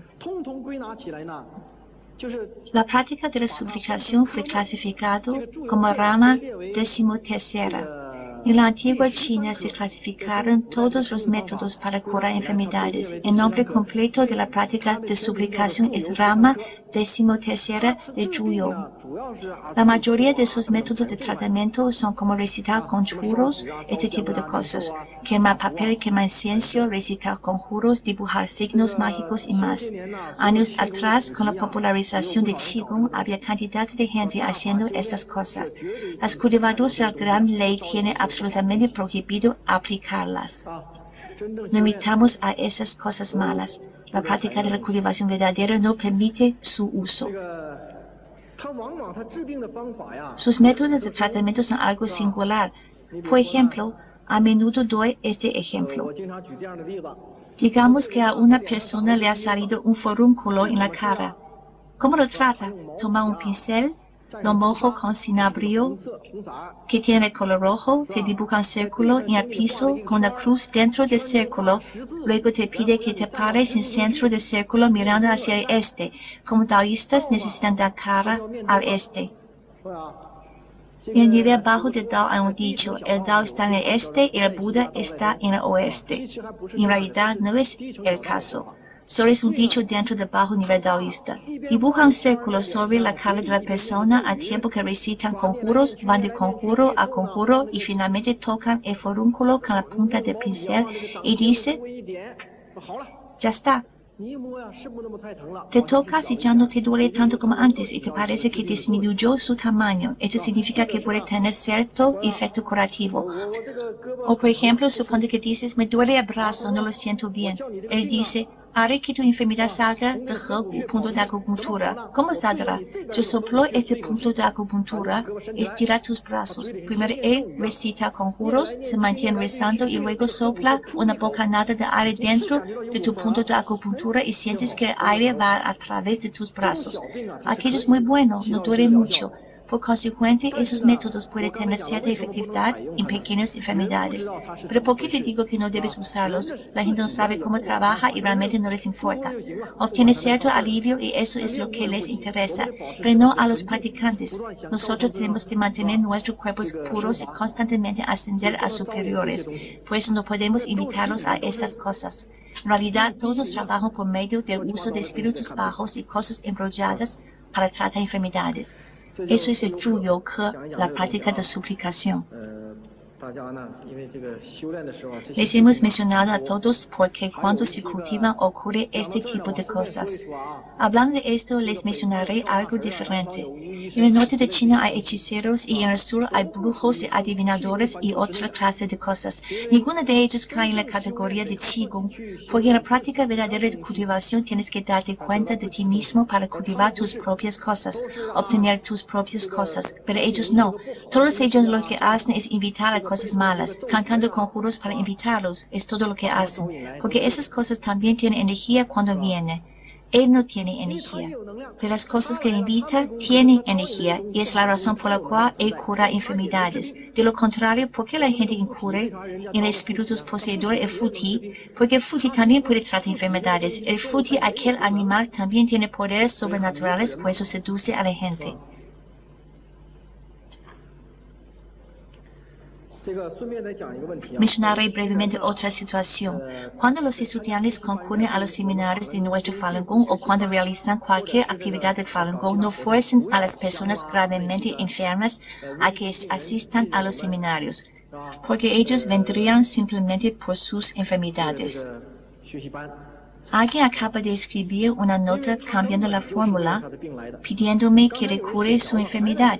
La práctica de la suplicación fue clasificado como rama decimotercera. En la antigua China se clasificaron todos los métodos para curar enfermedades. El nombre completo de la práctica de suplicación es rama decimotercera de Zhuyou. La mayoría de sus métodos de tratamiento son como recitar conjuros, este tipo de cosas, quemar papel, quemar incienso, recitar conjuros, dibujar signos mágicos y más. Años atrás, con la popularización de Qigong, había cantidades de gente haciendo estas cosas. Las cultivadoras de la gran ley tienen absolutamente prohibido aplicarlas. No imitamos a esas cosas malas. La práctica de la cultivación verdadera no permite su uso. Sus métodos de tratamiento son algo singular. Por ejemplo, a menudo doy este ejemplo. Digamos que a una persona le ha salido un forúnculo en la cara. ¿Cómo lo trata? Toma un pincel, lo mojo con cinabrio, que tiene el color rojo, te dibuja un círculo en el piso con una cruz dentro del círculo, luego te pide que te pares en el centro del círculo mirando hacia el este. Como taoístas necesitan dar cara al este. En el nivel bajo del Dao hay un dicho, el Dao está en el este y el Buda está en el oeste. En realidad no es el caso. Solo es un dicho dentro del bajo nivel daoísta. Dibujan un círculo sobre la cara de la persona al tiempo que recitan conjuros, van de conjuro a conjuro y finalmente tocan el forúnculo con la punta del pincel y dice, ya está. Te tocas y ya no te duele tanto como antes y te parece que disminuyó su tamaño. Esto significa que puede tener cierto efecto curativo. O por ejemplo, supone que dices, me duele el brazo, no lo siento bien. Él dice, haré que tu enfermedad salga de Hegu, punto de acupuntura. ¿Cómo saldrá? Yo soplo este punto de acupuntura, estira tus brazos. Primero él recita conjuros, se mantiene rezando y luego sopla una bocanada de aire dentro de tu punto de acupuntura y sientes que el aire va a través de tus brazos. Aquello es muy bueno, no duele mucho. Por consecuente, esos métodos pueden tener cierta efectividad en pequeñas enfermedades. Pero ¿por qué te digo que no debes usarlos? La gente no sabe cómo trabaja y realmente no les importa. Obtiene cierto alivio y eso es lo que les interesa, pero no a los practicantes. Nosotros tenemos que mantener nuestros cuerpos puros y constantemente ascender a superiores. Por eso no podemos invitarlos a estas cosas. En realidad, todos trabajan por medio del uso de espíritus bajos y cosas embrolladas para tratar enfermedades. Eso es el Zhuyouke, la práctica de suplicación. Les hemos mencionado a todos porque cuando se cultivan ocurre este tipo de cosas. Hablando de esto, les mencionaré algo diferente. En el norte de China hay hechiceros y en el sur hay brujos y adivinadores y otra clase de cosas. Ninguno de ellos cae en la categoría de Qigong, porque en la práctica verdadera de cultivación tienes que darte cuenta de ti mismo para cultivar tus propias cosas, obtener tus propias cosas, pero ellos no. Todos ellos lo que hacen es invitar a cosas malas, cantando conjuros para invitarlos, es todo lo que hacen, porque esas cosas también tienen energía cuando vienen. Él no tiene energía, pero las cosas que invita tienen energía y es la razón por la cual él cura enfermedades. De lo contrario, ¿por qué la gente incurre en espíritus poseedores el futi? Porque el futi también puede tratar enfermedades. El futi, aquel animal, también tiene poderes sobrenaturales, por eso seduce a la gente. Mencionaré brevemente otra situación. Cuando los estudiantes concurren a los seminarios de nuestro Falun Gong o cuando realizan cualquier actividad de Falun Gong, no fuercen a las personas gravemente enfermas a que asistan a los seminarios, porque ellos vendrían simplemente por sus enfermedades. Alguien acaba de escribir una nota cambiando la fórmula, pidiéndome que recure su enfermedad.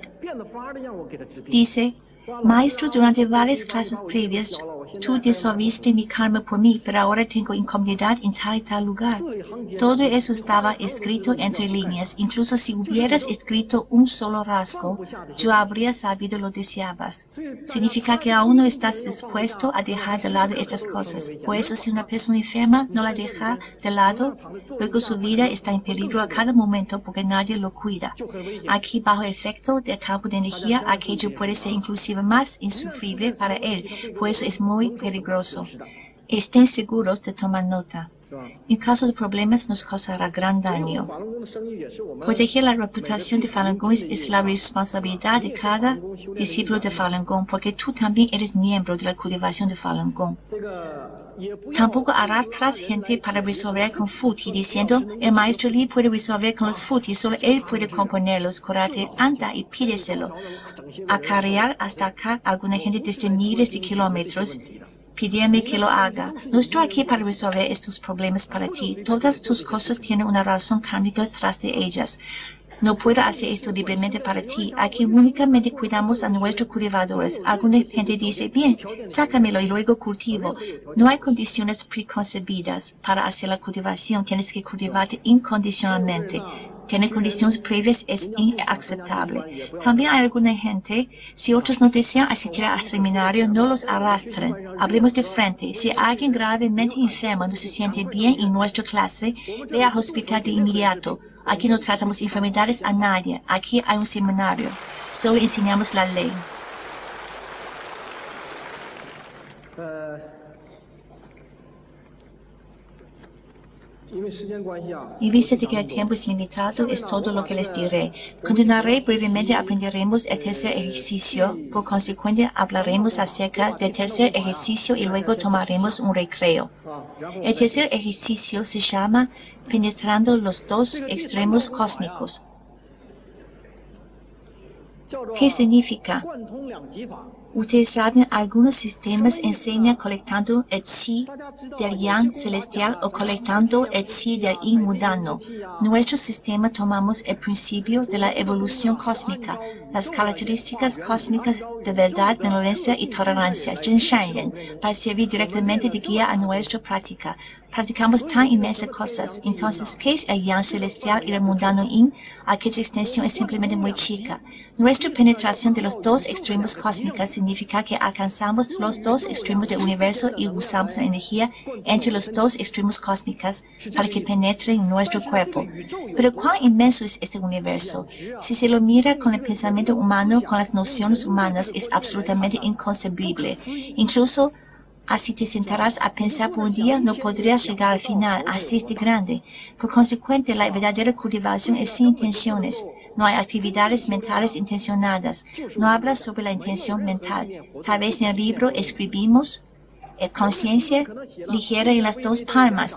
Dice: Maestro, durante varias clases previas, tú disolviste mi karma por mí, pero ahora tengo incomodidad en tal y tal lugar. Todo eso estaba escrito entre líneas. Incluso si hubieras escrito un solo rasgo, yo habría sabido lo deseabas. Significa que aún no estás dispuesto a dejar de lado estas cosas. Por eso, si una persona enferma no la deja de lado, luego su vida está en peligro a cada momento porque nadie lo cuida. Aquí, bajo el efecto del campo de energía, aquello puede ser inclusive más insufrible para él, por eso es muy peligroso. Estén seguros de tomar nota. En caso de problemas nos causará gran daño. Proteger la reputación de Falun Gong es la responsabilidad de cada discípulo de Falun Gong, porque tú también eres miembro de la cultivación de Falun Gong. Tampoco arrastras gente para resolver con futi, diciendo: el maestro Li puede resolver con los futi, solo él puede componerlos. Corate, anda y pídeselo. Acarrear hasta acá alguna gente desde miles de kilómetros, pídeme que lo haga. No estoy aquí para resolver estos problemas para ti. Todas tus cosas tienen una razón kármica tras de ellas. No puedo hacer esto libremente para ti. Aquí únicamente cuidamos a nuestros cultivadores. Alguna gente dice: bien, sácamelo y luego cultivo. No hay condiciones preconcebidas para hacer la cultivación. Tienes que cultivarte incondicionalmente. Tener condiciones previas es inaceptable. También hay alguna gente, si otros no desean asistir al seminario, no los arrastren. Hablemos de frente. Si alguien gravemente enfermo no se siente bien en nuestra clase, ve al hospital de inmediato. Aquí no tratamos enfermedades a nadie. Aquí hay un seminario. Solo enseñamos la ley. En vista de que el tiempo es limitado, es todo lo que les diré. Continuaré brevemente, aprenderemos el tercer ejercicio. Por consecuente, hablaremos acerca del tercer ejercicio y luego tomaremos un recreo. El tercer ejercicio se llama penetrando los dos extremos cósmicos. ¿Qué significa? Ustedes saben, algunos sistemas enseñan colectando el chi del yang celestial o colectando el chi del yin mundano. Nuestro sistema tomamos el principio de la evolución cósmica, las características cósmicas de verdad, benevolencia y tolerancia, Zhen Shan Ren, para servir directamente de guía a nuestra práctica. Practicamos tan inmensas cosas. Entonces, ¿qué es el yang celestial y el mundano yin? Aquella extensión es simplemente muy chica. Nuestra penetración de los dos extremos cósmicos significa que alcanzamos los dos extremos del universo y usamos la energía entre los dos extremos cósmicos para que penetre en nuestro cuerpo. Pero ¿cuán inmenso es este universo? Si se lo mira con el pensamiento humano, con las nociones humanas, es absolutamente inconcebible. Incluso así te sentarás a pensar por un día, no podrías llegar al final, así es de grande. Por consecuente, la verdadera cultivación es sin intenciones. No hay actividades mentales intencionadas. No habla sobre la intención mental. Tal vez en el libro escribimos, eh, conciencia ligera en las dos palmas.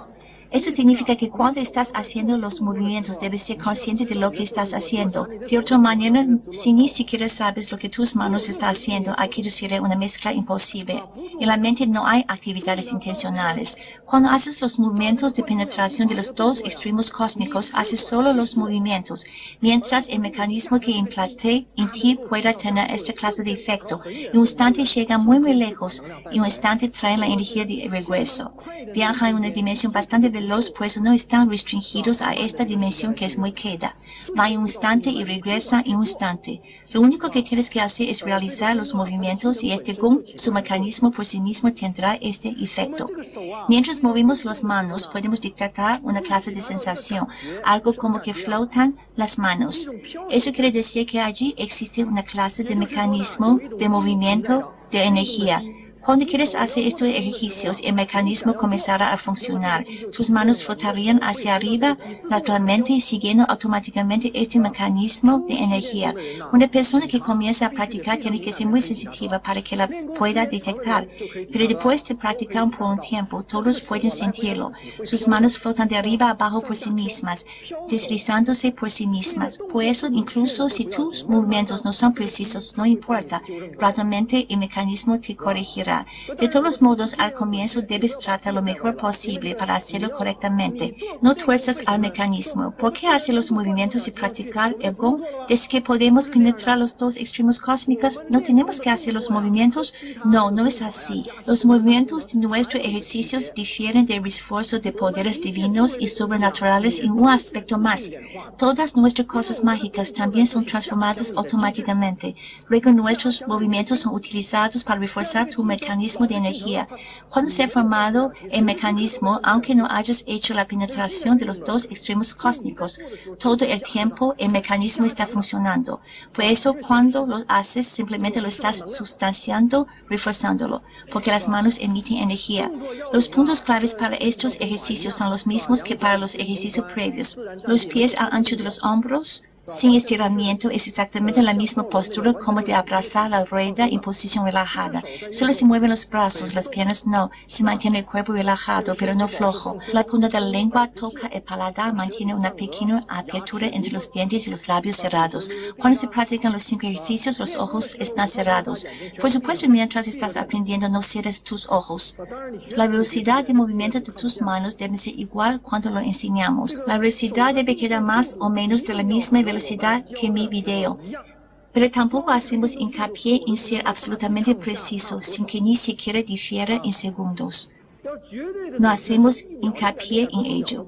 Esto significa que cuando estás haciendo los movimientos debes ser consciente de lo que estás haciendo. De otra manera, si ni siquiera sabes lo que tus manos están haciendo, aquello sería una mezcla imposible. En la mente no hay actividades intencionales. Cuando haces los movimientos de penetración de los dos extremos cósmicos, haces solo los movimientos, mientras el mecanismo que implanté en ti pueda tener esta clase de efecto. En un instante llega muy muy lejos y en un instante trae la energía de regreso. Viaja en una dimensión bastante veloz, pues no están restringidos a esta dimensión que es muy queda. Va en un instante y regresa en un instante. Lo único que tienes que hacer es realizar los movimientos y este gong, su mecanismo por sí mismo, tendrá este efecto. Mientras movemos las manos, podemos detectar una clase de sensación, algo como que flotan las manos. Eso quiere decir que allí existe una clase de mecanismo de movimiento de energía. Cuando quieres hacer estos ejercicios, el mecanismo comenzará a funcionar. Tus manos flotarían hacia arriba naturalmente, siguiendo automáticamente este mecanismo de energía. Una persona que comienza a practicar tiene que ser muy sensitiva para que la pueda detectar. Pero después de practicar por un tiempo, todos pueden sentirlo. Sus manos flotan de arriba a abajo por sí mismas, deslizándose por sí mismas. Por eso, incluso si tus movimientos no son precisos, no importa. Gradualmente, el mecanismo te corregirá. De todos modos, al comienzo debes tratar lo mejor posible para hacerlo correctamente. No tuerzas al mecanismo. ¿Por qué hacer los movimientos y practicar el gong? Desde que podemos penetrar los dos extremos cósmicos, ¿no tenemos que hacer los movimientos? No, no es así. Los movimientos de nuestros ejercicios difieren del esfuerzo de poderes divinos y sobrenaturales en un aspecto más. Todas nuestras cosas mágicas también son transformadas automáticamente. Luego nuestros movimientos son utilizados para reforzar tu mecanismo. mecanismo de energía. Cuando se ha formado el mecanismo, aunque no hayas hecho la penetración de los dos extremos cósmicos, todo el tiempo el mecanismo está funcionando. Por eso, cuando lo haces, simplemente lo estás sustanciando, reforzándolo, porque las manos emiten energía. Los puntos claves para estos ejercicios son los mismos que para los ejercicios previos. Los pies al ancho de los hombros, sin estiramiento, es exactamente la misma postura como de abrazar la rueda en posición relajada. Solo se mueven los brazos, las piernas no. Se mantiene el cuerpo relajado, pero no flojo. La punta de la lengua toca el paladar, mantiene una pequeña apertura entre los dientes y los labios cerrados. Cuando se practican los cinco ejercicios, los ojos están cerrados. Por supuesto, mientras estás aprendiendo, no cierres tus ojos. La velocidad de movimiento de tus manos debe ser igual cuando lo enseñamos. La velocidad debe quedar más o menos de la misma velocidad velocidad que mi video, pero tampoco hacemos hincapié en ser absolutamente preciso, sin que ni siquiera difiera en segundos. No hacemos hincapié en ello.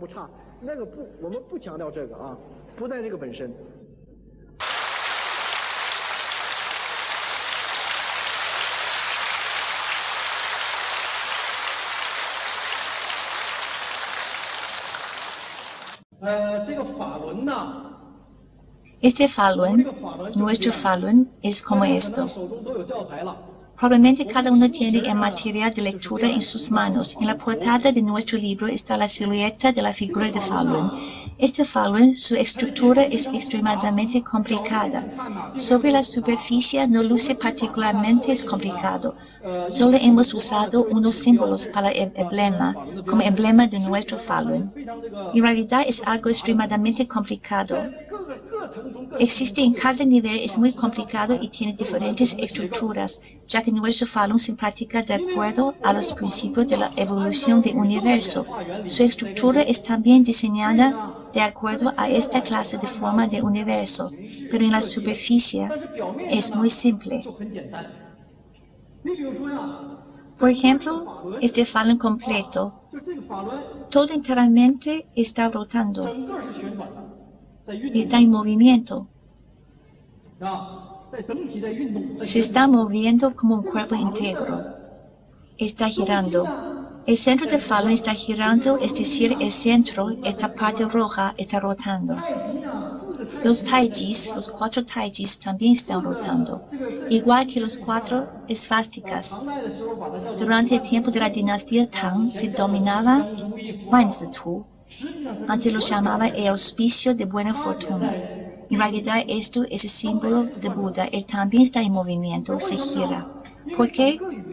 Este Falun, nuestro Falun, es como esto. Probablemente cada uno tiene el material de lectura en sus manos. En la portada de nuestro libro está la silueta de la figura de Falun. Este Falun, su estructura es extremadamente complicada. Sobre la superficie no luce particularmente complicado. Solo hemos usado unos símbolos para el emblema, como emblema de nuestro Falun. En realidad es algo extremadamente complicado. Existe en cada nivel, es muy complicado y tiene diferentes estructuras, ya que nuestro Falun se practica de acuerdo a los principios de la evolución del universo. Su estructura es también diseñada de acuerdo a esta clase de forma del universo, pero en la superficie es muy simple. Por ejemplo, este Falun completo, todo enteramente está rotando. Está en movimiento. Se está moviendo como un cuerpo íntegro. Está girando. El centro del Falun está girando, es decir, el centro, esta parte roja, está rotando. Los taijis, los cuatro taijis también están rotando, igual que los cuatro esvásticas. Durante el tiempo de la dinastía Tang se dominaba Wanzitu. Antes lo llamaba el auspicio de buena fortuna. En realidad esto es el símbolo de Buda. Él también está en movimiento, se gira. ¿Por qué?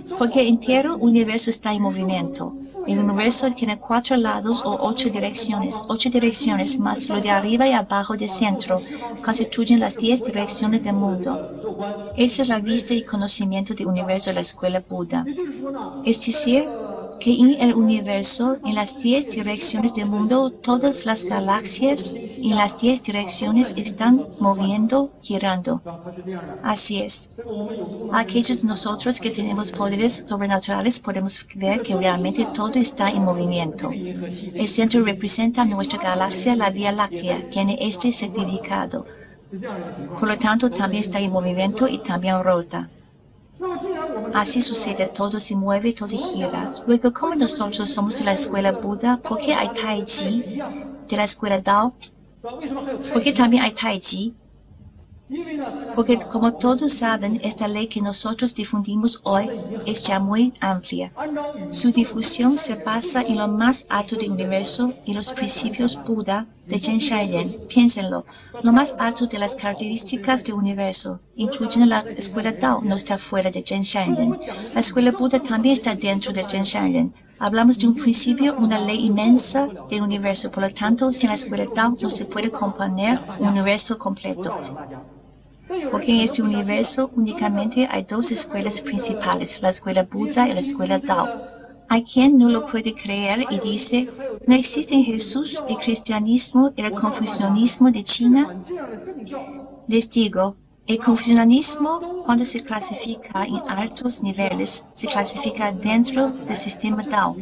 Porque el entero universo está en movimiento. El universo tiene cuatro lados o ocho direcciones. Ocho direcciones más lo de arriba y abajo del centro constituyen las diez direcciones del mundo. Esa es la vista y conocimiento del universo de la escuela Buda. Es decir, que en el universo, en las diez direcciones del mundo, todas las galaxias en las diez direcciones están moviendo, girando. Así es. Aquellos de nosotros que tenemos poderes sobrenaturales podemos ver que realmente todo está en movimiento. El centro representa nuestra galaxia, la Vía Láctea, tiene este significado. Por lo tanto, también está en movimiento y también rota. Así sucede, todo se mueve, todo gira. Luego, como nosotros somos de la escuela Buda, ¿por qué hay Tai Chi de la escuela Dao? ¿Por qué también hay Tai Chi? Porque, como todos saben, esta ley que nosotros difundimos hoy es ya muy amplia. Su difusión se basa en lo más alto del universo y los principios Buda de Zhenshan. Piénsenlo, lo más alto de las características del universo, incluyendo la escuela Dao, no está fuera de Zhenshan. La escuela Buda también está dentro de Zhenshan. Hablamos de un principio, una ley inmensa del universo. Por lo tanto, sin la escuela Dao no se puede componer un universo completo. Porque en este universo únicamente hay dos escuelas principales, la escuela Buda y la escuela Dao. Hay quien no lo puede creer y dice, ¿no existe en Jesús el cristianismo y el confucianismo de China? Les digo, el confucianismo, cuando se clasifica en altos niveles, se clasifica dentro del sistema Dao.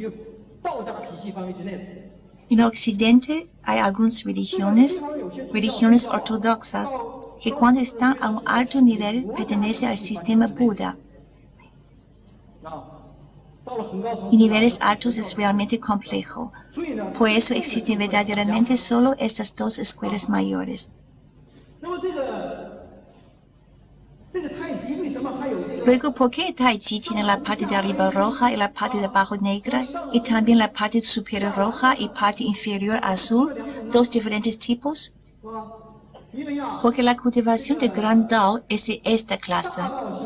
En Occidente hay algunas religiones, religiones ortodoxas, que cuando están a un alto nivel pertenecen al sistema Buda. Y niveles altos es realmente complejo. Por eso existen verdaderamente solo estas dos escuelas mayores. Luego, ¿por qué el Tai Chi tiene la parte de arriba roja y la parte de abajo negra, y también la parte superior roja y parte inferior azul, dos diferentes tipos? Porque la cultivación de Gran Dao es de esta clase.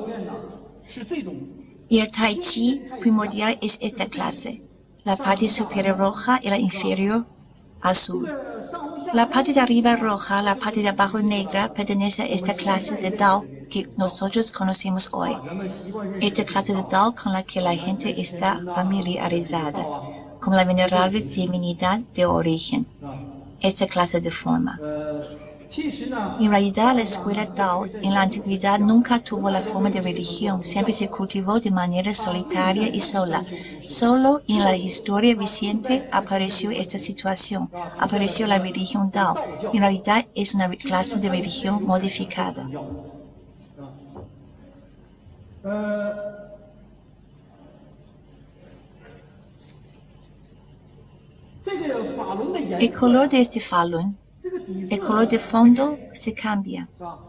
Y el Tai Chi primordial es esta clase. La parte superior roja y la inferior azul. La parte de arriba roja, la parte de abajo negra, pertenece a esta clase de Dao que nosotros conocemos hoy. Esta clase de Dao con la que la gente está familiarizada, como la venerable divinidad de origen. Esta clase de forma. En realidad, la escuela Dao en la antigüedad nunca tuvo la forma de religión, siempre se cultivó de manera solitaria y sola. Solo en la historia reciente apareció esta situación, apareció la religión Dao. En realidad es una clase de religión modificada. El color de este Falun, el color de fondo se cambia.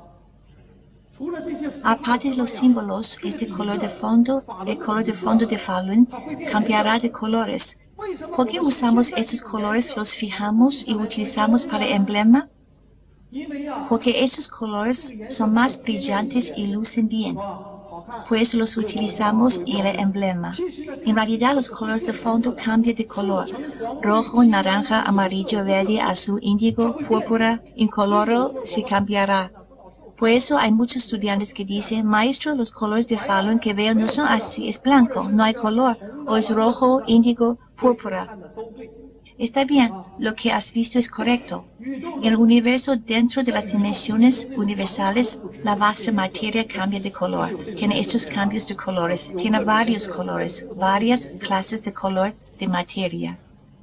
Aparte de los símbolos, este color de fondo, el color de fondo de Falun, cambiará de colores. ¿Por qué usamos estos colores, los fijamos y utilizamos para emblema? Porque esos colores son más brillantes y lucen bien. Pues los utilizamos en el emblema. En realidad, los colores de fondo cambian de color. Rojo, naranja, amarillo, verde, azul, índigo, púrpura, incoloro se cambiará. Por eso hay muchos estudiantes que dicen, maestro, los colores de Falun que veo no son así, es blanco, no hay color, o es rojo, índigo, púrpura. Está bien, lo que has visto es correcto. En el universo, dentro de las dimensiones universales, la vasta materia cambia de color. Tiene estos cambios de colores. Tiene varios colores, varias clases de color de materia.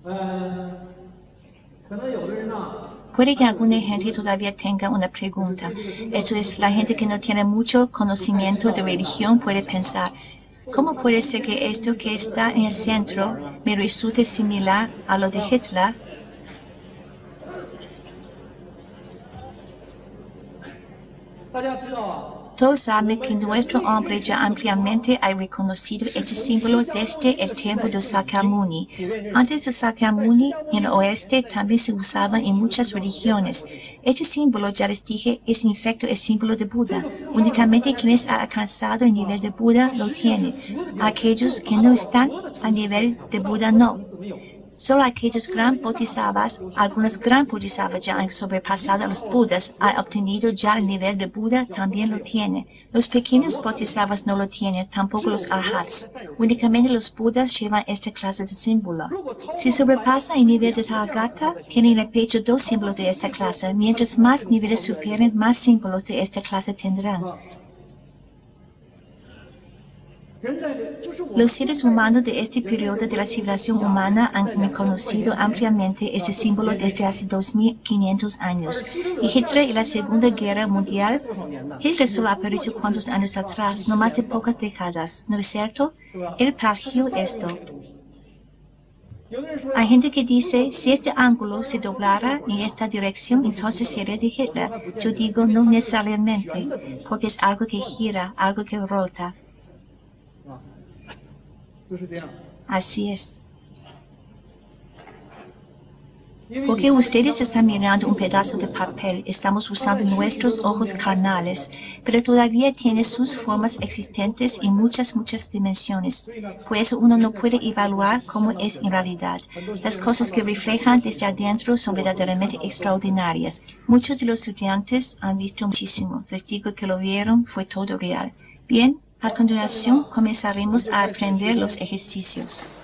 Puede que alguna gente todavía tenga una pregunta. Esto es, la gente que no tiene mucho conocimiento de religión puede pensar, ¿cómo puede ser que esto que está en el centro me resulte similar a lo de Hitler? Todos saben que nuestro hombre ya ampliamente ha reconocido este símbolo desde el tiempo de Sakyamuni. Antes de Sakyamuni, en el oeste también se usaba en muchas religiones. Este símbolo, ya les dije, es en efecto el símbolo de Buda. Únicamente quienes han alcanzado el nivel de Buda lo tienen. Aquellos que no están al nivel de Buda no. Solo aquellos gran bodhisattvas, algunos gran bodhisattvas ya han sobrepasado a los Budas, han obtenido ya el nivel de Buda, también lo tienen. Los pequeños bodhisattvas no lo tienen, tampoco los arhats. Únicamente los Budas llevan esta clase de símbolo. Si sobrepasa el nivel de Tathagata, tienen en el pecho dos símbolos de esta clase. Mientras más niveles superen, más símbolos de esta clase tendrán. Los seres humanos de este periodo de la civilización humana han reconocido ampliamente este símbolo desde hace dos mil quinientos años. Y Hitler en la Segunda Guerra Mundial, Hitler solo apareció cuantos años atrás, no más de pocas décadas, ¿no es cierto? Él plagió esto. Hay gente que dice, si este ángulo se doblara en esta dirección, entonces sería de Hitler. Yo digo, no necesariamente, porque es algo que gira, algo que rota. Así es. Porque ustedes están mirando un pedazo de papel, estamos usando nuestros ojos carnales, pero todavía tiene sus formas existentes en muchas, muchas dimensiones. Por eso uno no puede evaluar cómo es en realidad. Las cosas que reflejan desde adentro son verdaderamente extraordinarias. Muchos de los estudiantes han visto muchísimo. Les digo que lo vieron, fue todo real. Bien. A continuación, comenzaremos a aprender los ejercicios.